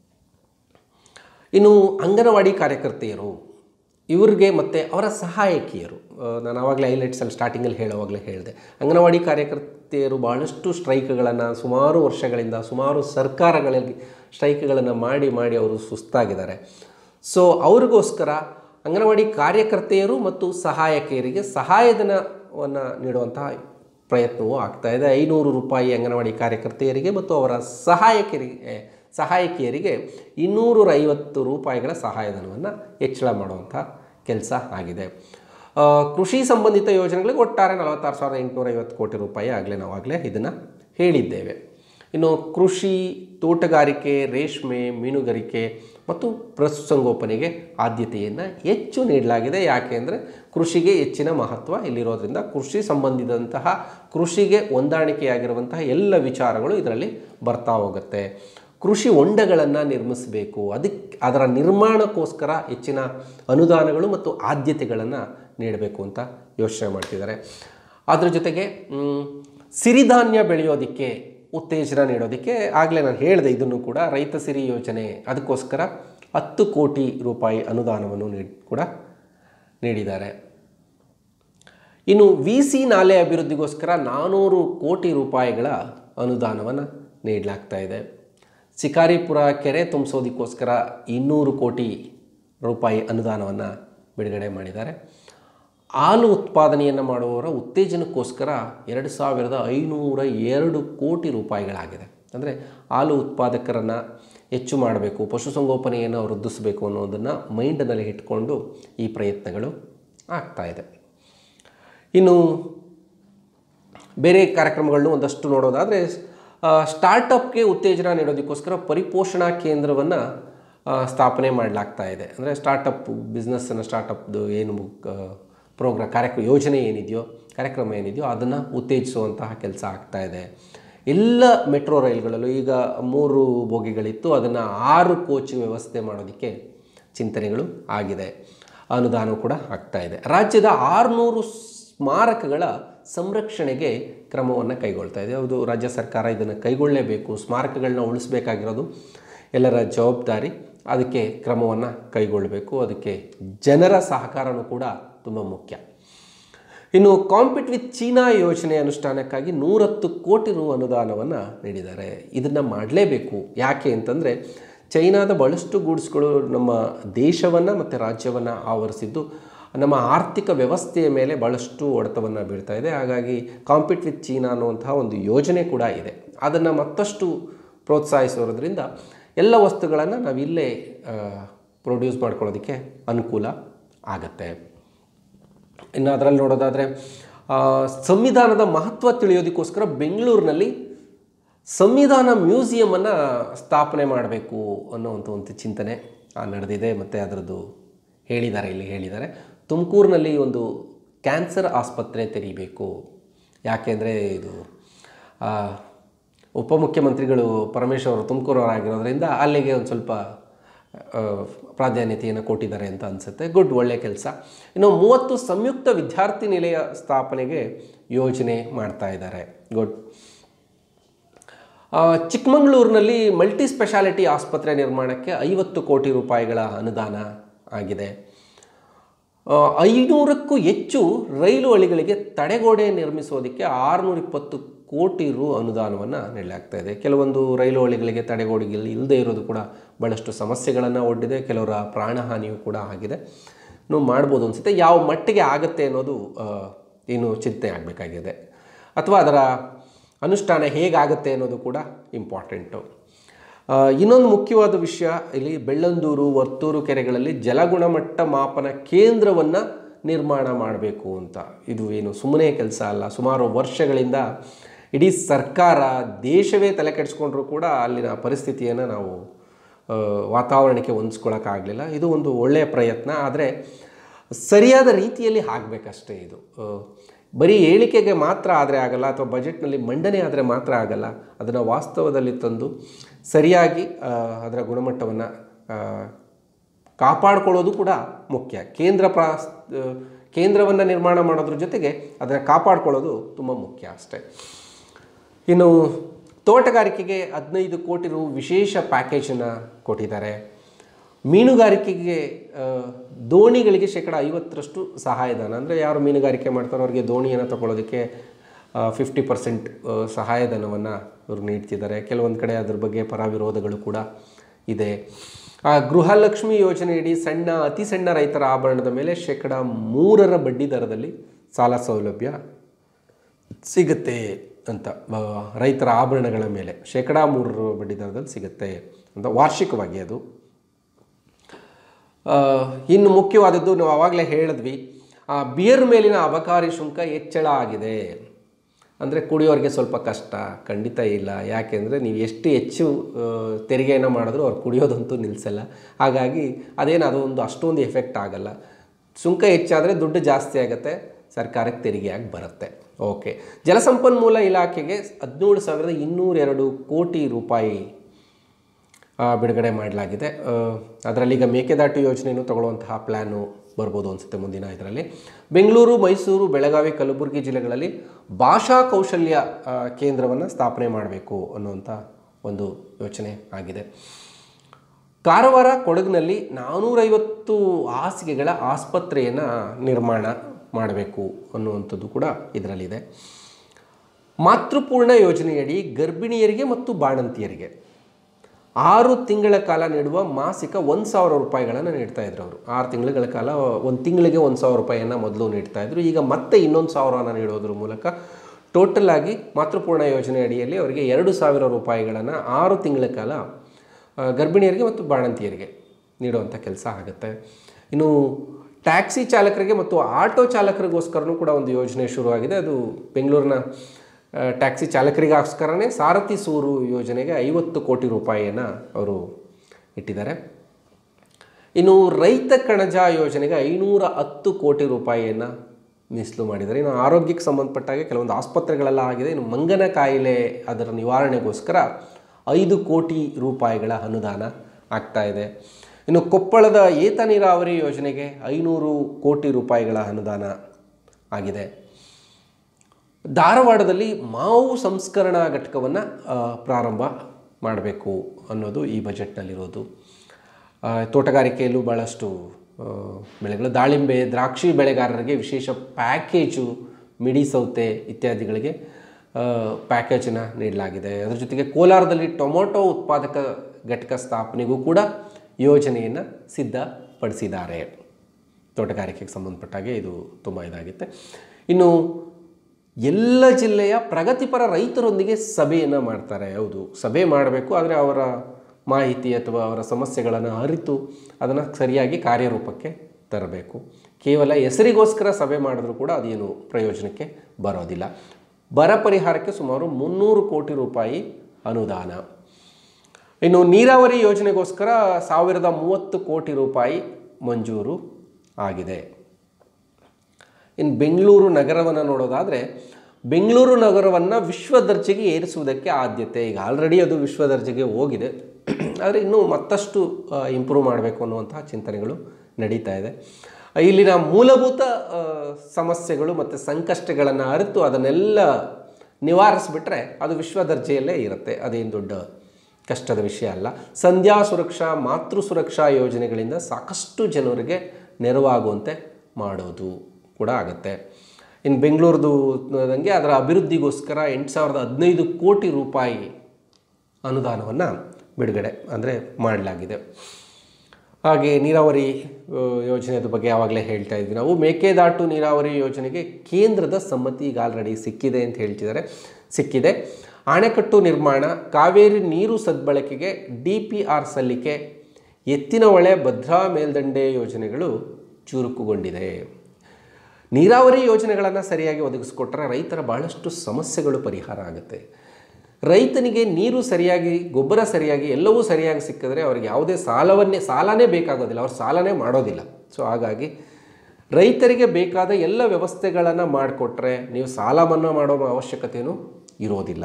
ಇನ್ನು ಅಂಗನವಾಡಿ ಕಾರ್ಯಕರ್ತೆಯರು ಇವ್ರಿಗೆ ಮತ್ತು ಅವರ ಸಹಾಯಕಿಯರು, ನಾನು ಆವಾಗಲೇ ಹೈಲೈಟ್ಸಲ್ಲಿ ಸ್ಟಾರ್ಟಿಂಗಲ್ಲಿ ಹೇಳೋವಾಗಲೇ ಹೇಳಿದೆ, ಅಂಗನವಾಡಿ ಕಾರ್ಯಕರ್ತೆಯರು ಭಾಳಷ್ಟು ಸ್ಟ್ರೈಕ್ಗಳನ್ನು ಸುಮಾರು ವರ್ಷಗಳಿಂದ ಸುಮಾರು ಸರ್ಕಾರಗಳಲ್ಲಿ ಸ್ಟ್ರೈಕ್ಗಳನ್ನು ಮಾಡಿ ಅವರು ಸುಸ್ತಾಗಿದ್ದಾರೆ. ಸೊ ಅವ್ರಿಗೋಸ್ಕರ ಅಂಗನವಾಡಿ ಕಾರ್ಯಕರ್ತೆಯರು ಮತ್ತು ಸಹಾಯಕಿಯರಿಗೆ ಸಹಾಯಧನವನ್ನು ನೀಡುವಂತಹ ಪ್ರಯತ್ನವೂ ಆಗ್ತಾಯಿದೆ. 500 ರೂಪಾಯಿ ಅಂಗನವಾಡಿ ಕಾರ್ಯಕರ್ತೆಯರಿಗೆ ಮತ್ತು ಅವರ ಸಹಾಯಕಿಯರಿಗೆ 250 ರೂಪಾಯಿಗಳ ಸಹಾಯಧನವನ್ನು ಹೆಚ್ಚಳ ಮಾಡುವಂಥ ಕೆಲಸ ಆಗಿದೆ. ಕೃಷಿ ಸಂಬಂಧಿತ ಯೋಜನೆಗಳಿಗೆ ಒಟ್ಟಾರೆ 46,850 ಕೋಟಿ ರೂಪಾಯಿ ನಾವಾಗಲೇ ಇದನ್ನು ಹೇಳಿದ್ದೇವೆ. ಇನ್ನು ಕೃಷಿ, ತೋಟಗಾರಿಕೆ, ರೇಷ್ಮೆ, ಮೀನುಗಾರಿಕೆ ಮತ್ತು ಪಶುಸಂಗೋಪನೆಗೆ ಆದ್ಯತೆಯನ್ನು ಹೆಚ್ಚು ನೀಡಲಾಗಿದೆ. ಯಾಕೆ ಅಂದರೆ ಕೃಷಿಗೆ ಹೆಚ್ಚಿನ ಮಹತ್ವ ಇಲ್ಲಿರೋದ್ರಿಂದ ಕೃಷಿ ಸಂಬಂಧಿಸಿದಂತಹ ಕೃಷಿಗೆ ಹೊಂದಾಣಿಕೆಯಾಗಿರುವಂತಹ ಎಲ್ಲ ವಿಚಾರಗಳು ಇದರಲ್ಲಿ ಬರ್ತಾ ಹೋಗುತ್ತೆ. ಕೃಷಿ ಹೊಂಡಗಳನ್ನು ನಿರ್ಮಿಸಬೇಕು, ಅದರ ನಿರ್ಮಾಣಕ್ಕೋಸ್ಕರ ಹೆಚ್ಚಿನ ಅನುದಾನಗಳು ಮತ್ತು ಆದ್ಯತೆಗಳನ್ನು ನೀಡಬೇಕು ಅಂತ ಯೋಚನೆ ಮಾಡ್ತಿದ್ದಾರೆ. ಅದರ ಜೊತೆಗೆ ಸಿರಿಧಾನ್ಯ ಬೆಳೆಯೋದಕ್ಕೆ ಉತ್ತೇಜನ ನೀಡೋದಕ್ಕೆ ಆಗಲೇ ನಾನು ಹೇಳಿದೆ, ಇದನ್ನು ಕೂಡ ರೈತ ಸಿರಿ ಯೋಜನೆ, ಅದಕ್ಕೋಸ್ಕರ 10 ಕೋಟಿ ರೂಪಾಯಿ ಅನುದಾನವನ್ನು ಕೂಡ ನೀಡಿದ್ದಾರೆ. ಇನ್ನು VC ನಾಲೆ ಅಭಿವೃದ್ಧಿಗೋಸ್ಕರ 400 ಕೋಟಿ ರೂಪಾಯಿಗಳ ಅನುದಾನವನ್ನು ನೀಡಲಾಗ್ತಾ ಇದೆ. ಶಿಕಾರಿಪುರ ಕೆರೆ ತುಂಬಿಸೋದಕ್ಕೋಸ್ಕರ 200 ಕೋಟಿ ರೂಪಾಯಿ ಅನುದಾನವನ್ನು ಬಿಡುಗಡೆ ಮಾಡಿದ್ದಾರೆ. ಹಾಲು ಉತ್ಪಾದನೆಯನ್ನು ಮಾಡುವವರ ಉತ್ತೇಜನಕ್ಕೋಸ್ಕರ 2502 ಕೋಟಿ ರೂಪಾಯಿಗಳಾಗಿದೆ. ಅಂದರೆ ಹಾಲು ಉತ್ಪಾದಕರನ್ನು ಹೆಚ್ಚು ಮಾಡಬೇಕು, ಪಶುಸಂಗೋಪನೆಯನ್ನು ವೃದ್ಧಿಸಬೇಕು ಅನ್ನೋದನ್ನು ಮೈಂಡ್ನಲ್ಲಿ ಇಟ್ಕೊಂಡು ಈ ಪ್ರಯತ್ನಗಳು ಆಗ್ತಾಯಿದೆ. ಇನ್ನು ಬೇರೆ ಕಾರ್ಯಕ್ರಮಗಳನ್ನು ಒಂದಷ್ಟು ನೋಡೋದಾದರೆ, ಸ್ಟಾರ್ಟಪ್ಗೆ ಉತ್ತೇಜನ ನೀಡೋದಕ್ಕೋಸ್ಕರ ಪರಿಪೋಷಣಾ ಕೇಂದ್ರವನ್ನು ಸ್ಥಾಪನೆ ಮಾಡಲಾಗ್ತಾ ಇದೆ. ಅಂದರೆ ಸ್ಟಾರ್ಟಪ್ ಬಿಸ್ನೆಸ್ಸನ್ನು, ಸ್ಟಾರ್ಟಪ್ದು ಏನು ಯೋಜನೆ ಏನಿದೆಯೋ, ಕಾರ್ಯಕ್ರಮ ಏನಿದೆಯೋ ಅದನ್ನು ಉತ್ತೇಜಿಸುವಂತಹ ಕೆಲಸ ಆಗ್ತಾಯಿದೆ. ಎಲ್ಲ ಮೆಟ್ರೋ ರೈಲ್ಗಳಲ್ಲೂ ಈಗ 3 ಬೋಗಿಗಳಿತ್ತು, ಅದನ್ನು 6 ಕೋಚ್ ವ್ಯವಸ್ಥೆ ಮಾಡೋದಕ್ಕೆ ಚಿಂತನೆಗಳು ಆಗಿದೆ. ಅನುದಾನ ಕೂಡ ಆಗ್ತಾಯಿದೆ. ರಾಜ್ಯದ 600 ಸ್ಮಾರಕಗಳ ಸಂರಕ್ಷಣೆಗೆ ಕ್ರಮವನ್ನು ಕೈಗೊಳ್ತಾ ಇದೆ. ಹೌದು, ರಾಜ್ಯ ಸರ್ಕಾರ ಇದನ್ನು ಕೈಗೊಳ್ಳಲೇಬೇಕು. ಸ್ಮಾರಕಗಳನ್ನ ಉಳಿಸಬೇಕಾಗಿರೋದು ಎಲ್ಲರ ಜವಾಬ್ದಾರಿ. ಅದಕ್ಕೆ ಕ್ರಮವನ್ನು ಕೈಗೊಳ್ಳಬೇಕು. ಅದಕ್ಕೆ ಜನರ ಸಹಕಾರನೂ ಕೂಡ ತುಂಬ ಮುಖ್ಯ. ಇನ್ನು ಕಾಂಪೀಟ್ ವಿತ್ ಚೀನಾ ಯೋಜನೆ ಅನುಷ್ಠಾನಕ್ಕಾಗಿ 110 ಕೋಟಿ ರು ಅನುದಾನವನ್ನು ನೀಡಿದ್ದಾರೆ. ಇದನ್ನು ಮಾಡಲೇಬೇಕು. ಯಾಕೆ ಅಂತಂದರೆ ಚೈನಾದ ಭಾಳಷ್ಟು ಗೂಡ್ಸ್ಗಳು ನಮ್ಮ ದೇಶವನ್ನು ಮತ್ತು ರಾಜ್ಯವನ್ನು ಆವರಿಸಿದ್ದು ನಮ್ಮ ಆರ್ಥಿಕ ವ್ಯವಸ್ಥೆಯ ಮೇಲೆ ಭಾಳಷ್ಟು ಹೊಡೆತವನ್ನು ಬೀಳ್ತಾ ಇದೆ. ಹಾಗಾಗಿ ಕಾಂಪೀಟ್ ವಿತ್ ಚೀನಾ ಅನ್ನುವಂತಹ ಒಂದು ಯೋಜನೆ ಕೂಡ ಇದೆ. ಅದನ್ನು ಮತ್ತಷ್ಟು ಪ್ರೋತ್ಸಾಹಿಸೋದ್ರಿಂದ ಎಲ್ಲ ವಸ್ತುಗಳನ್ನು ನಾವಿಲ್ಲೇ ಪ್ರೊಡ್ಯೂಸ್ ಮಾಡ್ಕೊಳ್ಳೋದಕ್ಕೆ ಅನುಕೂಲ ಆಗತ್ತೆ. ಇನ್ನು ಅದರಲ್ಲಿ ನೋಡೋದಾದರೆ ಸಂವಿಧಾನದ ಮಹತ್ವ ತಿಳಿಯೋದಕ್ಕೋಸ್ಕರ ಬೆಂಗಳೂರಿನಲ್ಲಿ ಸಂವಿಧಾನ ಮ್ಯೂಸಿಯಮನ್ನು ಸ್ಥಾಪನೆ ಮಾಡಬೇಕು ಅನ್ನೋವಂಥ ಒಂದು ಚಿಂತನೆ ನಡೆದಿದೆ. ಮತ್ತು ಅದರದ್ದು ಹೇಳಿದ್ದಾರೆ. ತುಮಕೂರಿನಲ್ಲಿ ಒಂದು ಕ್ಯಾನ್ಸರ್ ಆಸ್ಪತ್ರೆ ತೆರೀಬೇಕು. ಯಾಕೆಂದರೆ ಇದು ಉಪಮುಖ್ಯಮಂತ್ರಿಗಳು ಪರಮೇಶ್ವರ್ ಅವರು ತುಮಕೂರವರಾಗಿರೋದ್ರಿಂದ ಅಲ್ಲಿಗೆ ಒಂದು ಸ್ವಲ್ಪ ಪ್ರಾಧಾನ್ಯತೆಯನ್ನು ಕೊಟ್ಟಿದ್ದಾರೆ ಅಂತ ಅನಿಸುತ್ತೆ. ಗುಡ್, ಒಳ್ಳೆಯ ಕೆಲಸ. ಇನ್ನು 30 ಸಂಯುಕ್ತ ವಿದ್ಯಾರ್ಥಿ ನಿಲಯ ಸ್ಥಾಪನೆಗೆ ಯೋಜನೆ ಮಾಡ್ತಾ ಇದ್ದಾರೆ. ಗುಡ್. ಚಿಕ್ಕಮಗಳೂರಿನಲ್ಲಿ ಮಲ್ಟಿ ಸ್ಪೆಷಾಲಿಟಿ ಆಸ್ಪತ್ರೆ ನಿರ್ಮಾಣಕ್ಕೆ 50 ಕೋಟಿ ರೂಪಾಯಿಗಳ ಅನುದಾನ ಆಗಿದೆ. 500ಕ್ಕೂ ಹೆಚ್ಚು ರೈಲು ಹಳಿಗಳಿಗೆ ತಡೆಗೋಡೆ ನಿರ್ಮಿಸೋದಕ್ಕೆ 620 ಕೋಟಿ ರು ಅನುದಾನವನ್ನು ನೀಡಲಾಗ್ತಾ ಇದೆ. ಕೆಲವೊಂದು ರೈಲು ಹಳಿಗಳಿಗೆ ತಡೆಗೋಡೆಗಳು ಇಲ್ಲದೆ ಇರೋದು ಕೂಡ ಭಾಳಷ್ಟು ಸಮಸ್ಯೆಗಳನ್ನು ಒಡ್ಡಿದೆ. ಕೆಲವರ ಪ್ರಾಣಹಾನಿಯೂ ಕೂಡ ಆಗಿದೆ. ನಾವು ಮಾಡ್ಬೋದು ಅನಿಸುತ್ತೆ. ಯಾವ ಮಟ್ಟಿಗೆ ಆಗುತ್ತೆ ಅನ್ನೋದು ಏನು ಚಿಂತೆ ಆಗಬೇಕಾಗಿದೆ, ಅಥವಾ ಅದರ ಅನುಷ್ಠಾನ ಹೇಗಾಗುತ್ತೆ ಅನ್ನೋದು ಕೂಡ ಇಂಪಾರ್ಟೆಂಟು. ಇನ್ನೊಂದು ಮುಖ್ಯವಾದ ವಿಷಯ, ಇಲ್ಲಿ ಬೆಳ್ಳಂದೂರು, ವರ್ತೂರು ಕೆರೆಗಳಲ್ಲಿ ಜಲಗುಣಮಟ್ಟ ಮಾಪನ ಕೇಂದ್ರವನ್ನು ನಿರ್ಮಾಣ ಮಾಡಬೇಕು ಅಂತ. ಇದು ಏನು ಸುಮ್ಮನೆ ಕೆಲಸ ಅಲ್ಲ. ಸುಮಾರು ವರ್ಷಗಳಿಂದ ಇಡೀ ಸರ್ಕಾರ, ದೇಶವೇ ತಲೆ ಕೆಡಿಸ್ಕೊಂಡ್ರೂ ಕೂಡ ಅಲ್ಲಿನ ಪರಿಸ್ಥಿತಿಯನ್ನು ನಾವು ವಾತಾವರಣಕ್ಕೆ ಹೊಂದಿಸ್ಕೊಳ್ಳೋಕ್ಕಾಗಲಿಲ್ಲ. ಇದು ಒಂದು ಒಳ್ಳೆಯ ಪ್ರಯತ್ನ, ಆದರೆ ಸರಿಯಾದ ರೀತಿಯಲ್ಲಿ ಆಗಬೇಕಷ್ಟೇ. ಇದು ಬರೀ ಹೇಳಿಕೆಗೆ ಮಾತ್ರ ಆದರೆ ಆಗಲ್ಲ, ಅಥವಾ ಬಜೆಟ್ನಲ್ಲಿ ಮಂಡನೆ ಆದರೆ ಮಾತ್ರ ಆಗಲ್ಲ. ಅದನ್ನು ವಾಸ್ತವದಲ್ಲಿ ತಂದು ಸರಿಯಾಗಿ ಅದರ ಗುಣಮಟ್ಟವನ್ನು ಕಾಪಾಡಿಕೊಳ್ಳೋದು ಕೂಡ ಮುಖ್ಯ. ಕೇಂದ್ರವನ್ನು ನಿರ್ಮಾಣ ಮಾಡೋದ್ರ ಜೊತೆಗೆ ಅದನ್ನು ಕಾಪಾಡಿಕೊಳ್ಳೋದು ತುಂಬ ಮುಖ್ಯ ಅಷ್ಟೇ. ಇನ್ನು ತೋಟಗಾರಿಕೆಗೆ 15 ಕೋಟಿ ರು ವಿಶೇಷ ಪ್ಯಾಕೇಜನ್ನು ಕೊಟ್ಟಿದ್ದಾರೆ. ಮೀನುಗಾರಿಕೆಗೆ ದೋಣಿಗಳಿಗೆ 50% ಸಹಾಯಧನ, ಅಂದರೆ ಯಾರು ಮೀನುಗಾರಿಕೆ ಮಾಡ್ತಾರೋ ಅವ್ರಿಗೆ ದೋಣಿಯನ್ನು ತಗೊಳ್ಳೋದಕ್ಕೆ 50% ಸಹಾಯಧನವನ್ನು ಇವರು ನೀಡ್ತಿದ್ದಾರೆ. ಕೆಲವೊಂದು ಕಡೆ ಅದ್ರ ಬಗ್ಗೆ ಪರವಿರೋಧಗಳು ಕೂಡ ಇದೆ. ಗೃಹಲಕ್ಷ್ಮಿ ಯೋಜನೆಯಡಿ ಅತಿ ಸಣ್ಣ ರೈತರ ಆಭರಣದ ಮೇಲೆ 3% ಬಡ್ಡಿ ದರದಲ್ಲಿ ಸಾಲ ಸೌಲಭ್ಯ ಸಿಗುತ್ತೆ ಅಂತ. ರೈತರ ಆಭರಣಗಳ ಮೇಲೆ 3% ಬಡ್ಡಿ ದರದಲ್ಲಿ ಸಿಗುತ್ತೆ ಅಂತ ವಾರ್ಷಿಕವಾಗಿ ಅದು. ಇನ್ನು ಮುಖ್ಯವಾದದ್ದು, ನಾವು ಆವಾಗಲೇ ಹೇಳಿದ್ವಿ, ಬಿಯರ್ ಮೇಲಿನ ಅಬಕಾರಿ ಶುಲ್ಕ ಹೆಚ್ಚಳ ಆಗಿದೆ. ಅಂದರೆ ಕುಡಿಯೋರಿಗೆ ಸ್ವಲ್ಪ ಕಷ್ಟ ಖಂಡಿತ ಇಲ್ಲ. ಯಾಕೆಂದರೆ ನೀವು ಎಷ್ಟು ಹೆಚ್ಚು ತೆರಿಗೆಯನ್ನು ಮಾಡಿದ್ರೂ ಅವ್ರು ಕುಡಿಯೋದಂತೂ ನಿಲ್ಲಿಸಲ್ಲ. ಹಾಗಾಗಿ ಅದು ಒಂದು ಅಷ್ಟೊಂದು ಎಫೆಕ್ಟ್ ಆಗಲ್ಲ. ಸುಂಕ ಹೆಚ್ಚಾದರೆ ದುಡ್ಡು ಜಾಸ್ತಿ ಆಗುತ್ತೆ, ಸರ್ಕಾರಕ್ಕೆ ತೆರಿಗೆಯಾಗಿ ಬರುತ್ತೆ. ಓಕೆ, ಜಲಸಂಪನ್ಮೂಲ ಇಲಾಖೆಗೆ 17,202 ಕೋಟಿ ರೂಪಾಯಿ ಬಿಡುಗಡೆ ಮಾಡಲಾಗಿದೆ. ಅದರಲ್ಲಿ ಈಗ ಮೇಕೆದಾಟು ಯೋಜನೆಯನ್ನು ತಗೊಳ್ಳುವಂತಹ ಪ್ಲ್ಯಾನು ಬರ್ಬೋದು ಅನಿಸುತ್ತೆ ಮುಂದಿನ ಇದರಲ್ಲಿ. ಬೆಂಗಳೂರು, ಮೈಸೂರು, ಬೆಳಗಾವಿ, ಕಲಬುರಗಿ ಜಿಲ್ಲೆಗಳಲ್ಲಿ ಭಾಷಾ ಕೌಶಲ್ಯ ಕೇಂದ್ರವನ್ನು ಸ್ಥಾಪನೆ ಮಾಡಬೇಕು ಅನ್ನುವಂಥ ಒಂದು ಯೋಚನೆ ಆಗಿದೆ. ಕಾರವಾರ, ಕೊಡಗಿನಲ್ಲಿ 450 ಹಾಸಿಗೆಗಳ ಆಸ್ಪತ್ರೆಯನ್ನು ನಿರ್ಮಾಣ ಮಾಡಬೇಕು ಅನ್ನುವಂಥದ್ದು ಕೂಡ ಇದರಲ್ಲಿದೆ. ಮಾತೃಪೂರ್ಣ ಯೋಜನೆಯಡಿ ಗರ್ಭಿಣಿಯರಿಗೆ ಮತ್ತು ಬಾಣಂತಿಯರಿಗೆ 6 ತಿಂಗಳ ಕಾಲ ನೀಡುವ ಮಾಸಿಕ 1,000 ರೂಪಾಯಿಗಳನ್ನು ನೀಡ್ತಾಯಿದ್ರು ಅವರು. 6 ತಿಂಗಳ ಕಾಲ ಒಂದು ತಿಂಗಳಿಗೆ 1,000 ರೂಪಾಯಿಯನ್ನು ಮೊದಲು ನೀಡ್ತಾಯಿದ್ರು. ಈಗ ಮತ್ತೆ ಇನ್ನೊಂದು 1,000 ನೀಡೋದ್ರ ಮೂಲಕ ಟೋಟಲ್ ಆಗಿ ಮಾತೃಪೂರ್ಣ ಯೋಜನೆ ಅಡಿಯಲ್ಲಿ ಅವರಿಗೆ 2,000 ರೂಪಾಯಿಗಳನ್ನು 6 ತಿಂಗಳ ಕಾಲ ಗರ್ಭಿಣಿಯರಿಗೆ ಮತ್ತು ಬಾಣಂತಿಯರಿಗೆ ನೀಡುವಂಥ ಕೆಲಸ ಆಗುತ್ತೆ. ಇನ್ನು ಟ್ಯಾಕ್ಸಿ ಚಾಲಕರಿಗೆ ಮತ್ತು ಆಟೋ ಚಾಲಕರಿಗೋಸ್ಕರನೂ ಕೂಡ ಒಂದು ಯೋಜನೆ ಶುರುವಾಗಿದೆ. ಅದು ಬೆಂಗಳೂರಿನ ಟ್ಯಾಕ್ಸಿ ಚಾಲಕರಿಗೋಸ್ಕರನೇ ಸಾರಥಿ ಸೂರು ಯೋಜನೆಗೆ 50 ಕೋಟಿ ರೂಪಾಯಿಯನ್ನು ಅವರು ಇಟ್ಟಿದ್ದಾರೆ. ಇನ್ನು ರೈತ ಕಣಜ ಯೋಜನೆಗೆ 510 ಕೋಟಿ ರೂಪಾಯಿಯನ್ನು ಮೀಸಲು ಮಾಡಿದ್ದಾರೆ. ಇನ್ನು ಆರೋಗ್ಯಕ್ಕೆ ಸಂಬಂಧಪಟ್ಟಾಗೆ ಕೆಲವೊಂದು ಆಸ್ಪತ್ರೆಗಳೆಲ್ಲ ಆಗಿದೆ. ಇನ್ನು ಮಂಗನ ಕಾಯಿಲೆ ಅದರ ನಿವಾರಣೆಗೋಸ್ಕರ 5 ಕೋಟಿ ರೂಪಾಯಿಗಳ ಅನುದಾನ ಆಗ್ತಾ ಇದೆ. ಇನ್ನು ಕೊಪ್ಪಳದ ಏತ ನೀರಾವರಿ ಯೋಜನೆಗೆ 500 ಕೋಟಿ ರೂಪಾಯಿಗಳ ಅನುದಾನ ಆಗಿದೆ. ಧಾರವಾಡದಲ್ಲಿ ಮಾವು ಸಂಸ್ಕರಣಾ ಘಟಕವನ್ನು ಪ್ರಾರಂಭ ಮಾಡಬೇಕು ಅನ್ನೋದು ಈ ಬಜೆಟ್ನಲ್ಲಿರೋದು. ತೋಟಗಾರಿಕೆಯಲ್ಲೂ ಭಾಳಷ್ಟು ಬೆಳೆಗಳು, ದಾಳಿಂಬೆ, ದ್ರಾಕ್ಷಿ ಬೆಳೆಗಾರರಿಗೆ ವಿಶೇಷ ಪ್ಯಾಕೇಜು, ಮಿಡಿ ಸೌತೆ ಇತ್ಯಾದಿಗಳಿಗೆ ಪ್ಯಾಕೇಜನ್ನು ನೀಡಲಾಗಿದೆ. ಅದರ ಜೊತೆಗೆ ಕೋಲಾರದಲ್ಲಿ ಟೊಮೊಟೊ ಉತ್ಪಾದಕ ಘಟಕ ಸ್ಥಾಪನೆಗೂ ಕೂಡ ಯೋಜನೆಯನ್ನು ಸಿದ್ಧಪಡಿಸಿದ್ದಾರೆ. ತೋಟಗಾರಿಕೆಗೆ ಸಂಬಂಧಪಟ್ಟಾಗೆ ಇದು ತುಂಬ ಇದಾಗುತ್ತೆ. ಇನ್ನು ಎಲ್ಲ ಜಿಲ್ಲೆಯ ಪ್ರಗತಿಪರ ರೈತರೊಂದಿಗೆ ಸಭೆಯನ್ನು ಮಾಡ್ತಾರೆ. ಹೌದು, ಸಭೆ ಮಾಡಬೇಕು, ಆದರೆ ಅವರ ಮಾಹಿತಿ ಅಥವಾ ಅವರ ಸಮಸ್ಯೆಗಳನ್ನು ಅರಿತು ಅದನ್ನು ಸರಿಯಾಗಿ ಕಾರ್ಯರೂಪಕ್ಕೆ ತರಬೇಕು. ಕೇವಲ ಹೆಸರಿಗೋಸ್ಕರ ಸಭೆ ಮಾಡಿದ್ರೂ ಕೂಡ ಅದೇನು ಪ್ರಯೋಜನಕ್ಕೆ ಬರೋದಿಲ್ಲ. ಬರ ಪರಿಹಾರಕ್ಕೆ ಸುಮಾರು 300 ಕೋಟಿ ರೂಪಾಯಿ ಅನುದಾನ. ಇನ್ನು ನೀರಾವರಿ ಯೋಜನೆಗೋಸ್ಕರ 1030 ಕೋಟಿ ರೂಪಾಯಿ ಮಂಜೂರು ಆಗಿದೆ. ಇನ್ನು ಬೆಂಗಳೂರು ನಗರವನ್ನು ನೋಡೋದಾದರೆ, ಬೆಂಗಳೂರು ನಗರವನ್ನು ವಿಶ್ವ ದರ್ಜೆಗೆ ಏರಿಸುವುದಕ್ಕೆ ಆದ್ಯತೆ. ಈಗ ಆಲ್ರೆಡಿ ಅದು ವಿಶ್ವ ದರ್ಜೆಗೆ ಹೋಗಿದೆ, ಆದರೆ ಇನ್ನೂ ಮತ್ತಷ್ಟು ಇಂಪ್ರೂವ್ ಮಾಡಬೇಕು ಅನ್ನುವಂತಹ ಚಿಂತನೆಗಳು ನಡೀತಾ ಇದೆ. ಇಲ್ಲಿನ ಮೂಲಭೂತ ಸಮಸ್ಯೆಗಳು ಮತ್ತು ಸಂಕಷ್ಟಗಳನ್ನು ಅರಿತು ಅದನ್ನೆಲ್ಲ ನಿವಾರಿಸಿಬಿಟ್ರೆ ಅದು ವಿಶ್ವ ದರ್ಜೆಯಲ್ಲೇ ಇರುತ್ತೆ. ಅದೇನು ದೊಡ್ಡ ಕಷ್ಟದ ವಿಷಯ ಅಲ್ಲ. ಸಂಧ್ಯಾ ಸುರಕ್ಷಾ, ಮಾತೃ ಸುರಕ್ಷಾ ಯೋಜನೆಗಳಿಂದ ಸಾಕಷ್ಟು ಜನರಿಗೆ ನೆರವಾಗುವಂತೆ ಮಾಡೋದು ಕೂಡ ಆಗುತ್ತೆ. ಇನ್ನು ಬೆಂಗಳೂರದು ನನಗೆ ಅದರ ಅಭಿವೃದ್ಧಿಗೋಸ್ಕರ 8,015 ಕೋಟಿ ರೂಪಾಯಿ ಅನುದಾನವನ್ನು ಬಿಡುಗಡೆ ಮಾಡಲಾಗಿದೆ. ಹಾಗೆ ನೀರಾವರಿ ಯೋಜನೆಯ ಬಗ್ಗೆ ಆವಾಗಲೇ ಹೇಳ್ತಾ ಇದ್ವಿ ನಾವು. ಮೇಕೆದಾಟು ನೀರಾವರಿ ಯೋಜನೆಗೆ ಕೇಂದ್ರದ ಸಮ್ಮತಿ ಈಗ ಆಲ್ರೆಡಿ ಸಿಕ್ಕಿದೆ ಅಂತ ಹೇಳ್ತಿದ್ದಾರೆ. ಸಿಕ್ಕಿದೆ. ಅಣೆಕಟ್ಟು ನಿರ್ಮಾಣ, ಕಾವೇರಿ ನೀರು ಸದ್ಬಳಕೆಗೆ DPR ಸಲ್ಲಿಕೆ, ಎತ್ತಿನಹೊಳೆ, ಭದ್ರಾ ಮೇಲ್ದಂಡೆ ಯೋಜನೆಗಳು ಚುರುಕುಗೊಂಡಿದೆ. ನೀರಾವರಿ ಯೋಜನೆಗಳನ್ನು ಸರಿಯಾಗಿ ಒದಗಿಸ್ಕೊಟ್ರೆ ರೈತರ ಭಾಳಷ್ಟು ಸಮಸ್ಯೆಗಳು ಪರಿಹಾರ ಆಗುತ್ತೆ. ರೈತನಿಗೆ ನೀರು ಸರಿಯಾಗಿ, ಗೊಬ್ಬರ ಸರಿಯಾಗಿ, ಎಲ್ಲವೂ ಸರಿಯಾಗಿ ಸಿಕ್ಕಿದ್ರೆ ಅವ್ರಿಗೆ ಯಾವುದೇ ಸಾಲನೇ ಬೇಕಾಗೋದಿಲ್ಲ, ಅವ್ರು ಸಾಲನೇ ಮಾಡೋದಿಲ್ಲ. ಸೊ ಹಾಗಾಗಿ ರೈತರಿಗೆ ಬೇಕಾದ ಎಲ್ಲ ವ್ಯವಸ್ಥೆಗಳನ್ನು ಮಾಡಿಕೊಟ್ರೆ ನೀವು ಸಾಲ ಮನ್ನಾ ಮಾಡೋ ಅವಶ್ಯಕತೆಯೂ ಇರೋದಿಲ್ಲ.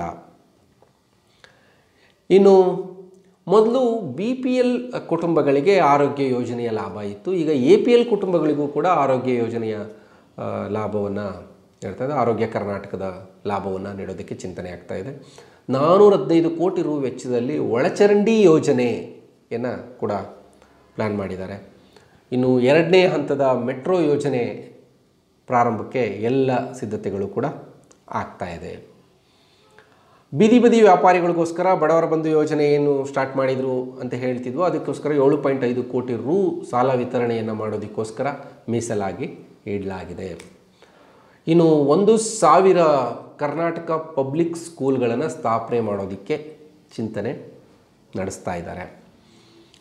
ಇನ್ನು ಮೊದಲು BPL ಕುಟುಂಬಗಳಿಗೆ ಆರೋಗ್ಯ ಯೋಜನೆಯ ಲಾಭ ಇತ್ತು. ಈಗ APL ಕುಟುಂಬಗಳಿಗೂ ಕೂಡ ಆರೋಗ್ಯ ಯೋಜನೆಯ ಲಾಭವನ್ನು ಹೇಳ್ತಾ ಇದೆ. ಆರೋಗ್ಯ ಕರ್ನಾಟಕದ ಲಾಭವನ್ನು ನೀಡೋದಕ್ಕೆ ಚಿಂತನೆ ಆಗ್ತಾ ಇದೆ. 415 ಕೋಟಿ ರು ವೆಚ್ಚದಲ್ಲಿ ಒಳಚರಂಡಿ ಯೋಜನೆಯನ್ನು ಕೂಡ ಪ್ಲ್ಯಾನ್ ಮಾಡಿದ್ದಾರೆ. ಇನ್ನು 2ನೇ ಹಂತದ ಮೆಟ್ರೋ ಯೋಜನೆ ಪ್ರಾರಂಭಕ್ಕೆ ಎಲ್ಲ ಸಿದ್ಧತೆಗಳು ಕೂಡ ಆಗ್ತಾ ಇದೆ. ಬೀದಿ ಬದಿ ವ್ಯಾಪಾರಿಗಳಿಗೋಸ್ಕರ ಬಡವರ ಬಂಧು ಯೋಜನೆ ಏನು ಸ್ಟಾರ್ಟ್ ಮಾಡಿದರು ಅಂತ ಹೇಳ್ತಿದ್ವು, ಅದಕ್ಕೋಸ್ಕರ 7.5 ಕೋಟಿ ರು ಸಾಲ ವಿತರಣೆಯನ್ನು ಮಾಡೋದಕ್ಕೋಸ್ಕರ ಮೀಸಲಾಗಿ ಇಡಲಾಗಿದೆ. ಇನ್ನು 1,000 ಕರ್ನಾಟಕ ಪಬ್ಲಿಕ್ ಸ್ಕೂಲ್ಗಳನ್ನು ಸ್ಥಾಪನೆ ಮಾಡೋದಕ್ಕೆ ಚಿಂತನೆ ನಡೆಸ್ತಾ ಇದ್ದಾರೆ.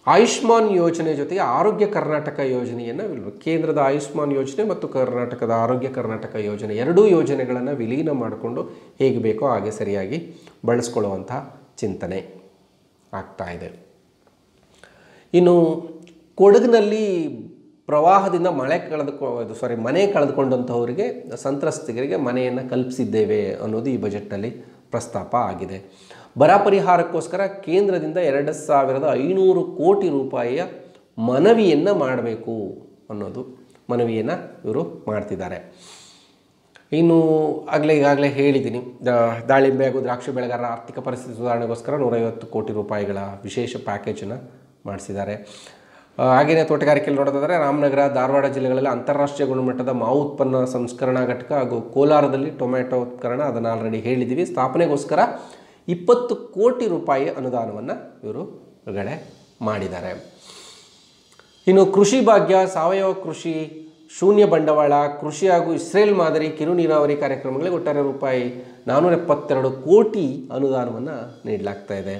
ಆಯುಷ್ಮಾನ್ ಯೋಜನೆ ಜೊತೆಗೆ ಆರೋಗ್ಯ ಕರ್ನಾಟಕ ಯೋಜನೆಯನ್ನು ಕೇಂದ್ರದ ಆಯುಷ್ಮಾನ್ ಯೋಜನೆ ಮತ್ತು ಕರ್ನಾಟಕದ ಆರೋಗ್ಯ ಕರ್ನಾಟಕ ಯೋಜನೆ ಎರಡೂ ಯೋಜನೆಗಳನ್ನು ವಿಲೀನ ಮಾಡಿಕೊಂಡು ಹೇಗೆ ಬೇಕೋ ಹಾಗೆ ಸರಿಯಾಗಿ ಬಳಸ್ಕೊಳ್ಳುವಂಥ ಚಿಂತನೆ ಆಗ್ತಾ ಇದೆ. ಇನ್ನು ಕೊಡಗಿನಲ್ಲಿ ಪ್ರವಾಹದಿಂದ ಮನೆ ಕಳೆದುಕೊಂಡಂಥವರಿಗೆ ಸಂತ್ರಸ್ತಿಗರಿಗೆ ಮನೆಯನ್ನು ಕಲ್ಪಿಸಿದ್ದೇವೆ ಅನ್ನೋದು ಈ ಬಜೆಟ್ನಲ್ಲಿ ಪ್ರಸ್ತಾಪ ಆಗಿದೆ. ಬರ ಪರಿಹಾರಕ್ಕೋಸ್ಕರ ಕೇಂದ್ರದಿಂದ 2,500 ಕೋಟಿ ರೂಪಾಯಿಯ ಮನವಿಯನ್ನು ಮಾಡಬೇಕು ಅನ್ನೋದು ಮನವಿಯನ್ನು ಇವರು ಮಾಡ್ತಿದ್ದಾರೆ. ಇನ್ನು ಈಗಾಗಲೇ ಹೇಳಿದ್ದೀನಿ, ದಾಳಿಂಬೆ ಹಾಗೂ ದ್ರಾಕ್ಷಿ ಬೆಳೆಗಾರರ ಆರ್ಥಿಕ ಪರಿಸ್ಥಿತಿ ಸುಧಾರಣೆಗೋಸ್ಕರ 150 ಕೋಟಿ ರೂಪಾಯಿಗಳ ವಿಶೇಷ ಪ್ಯಾಕೇಜನ್ನು ಮಾಡಿಸಿದ್ದಾರೆ. ಹಾಗೆಯೇ ತೋಟಗಾರಿಕೆಯಲ್ಲಿ ನೋಡೋದಾದರೆ ರಾಮನಗರ, ಧಾರವಾಡ ಜಿಲ್ಲೆಗಳಲ್ಲಿ ಅಂತಾರಾಷ್ಟ್ರೀಯ ಗುಣಮಟ್ಟದ ಮಾವು ಉತ್ಪನ್ನ ಸಂಸ್ಕರಣಾ ಘಟಕ ಹಾಗೂ ಕೋಲಾರದಲ್ಲಿ ಟೊಮೆಟೊ ಉತ್ಕರಣ, ಅದನ್ನು ಆಲ್ರೆಡಿ ಹೇಳಿದ್ದೀವಿ, ಸ್ಥಾಪನೆಗೋಸ್ಕರ 20 ಕೋಟಿ ರೂಪಾಯಿ ಅನುದಾನವನ್ನು ಇವರು ಬಿಡುಗಡೆ ಮಾಡಿದ್ದಾರೆ. ಇನ್ನು ಕೃಷಿ ಭಾಗ್ಯ, ಸಾವಯವ ಕೃಷಿ, ಶೂನ್ಯ ಬಂಡವಾಳ ಕೃಷಿ ಹಾಗೂ ಇಸ್ರೇಲ್ ಮಾದರಿ ಕಿರು ನೀರಾವರಿ ಕಾರ್ಯಕ್ರಮಗಳಿಗೆ ಒಟ್ಟಾರೆ ರೂಪಾಯಿ 472 ಕೋಟಿ ಅನುದಾನವನ್ನು ನೀಡಲಾಗ್ತಾ ಇದೆ.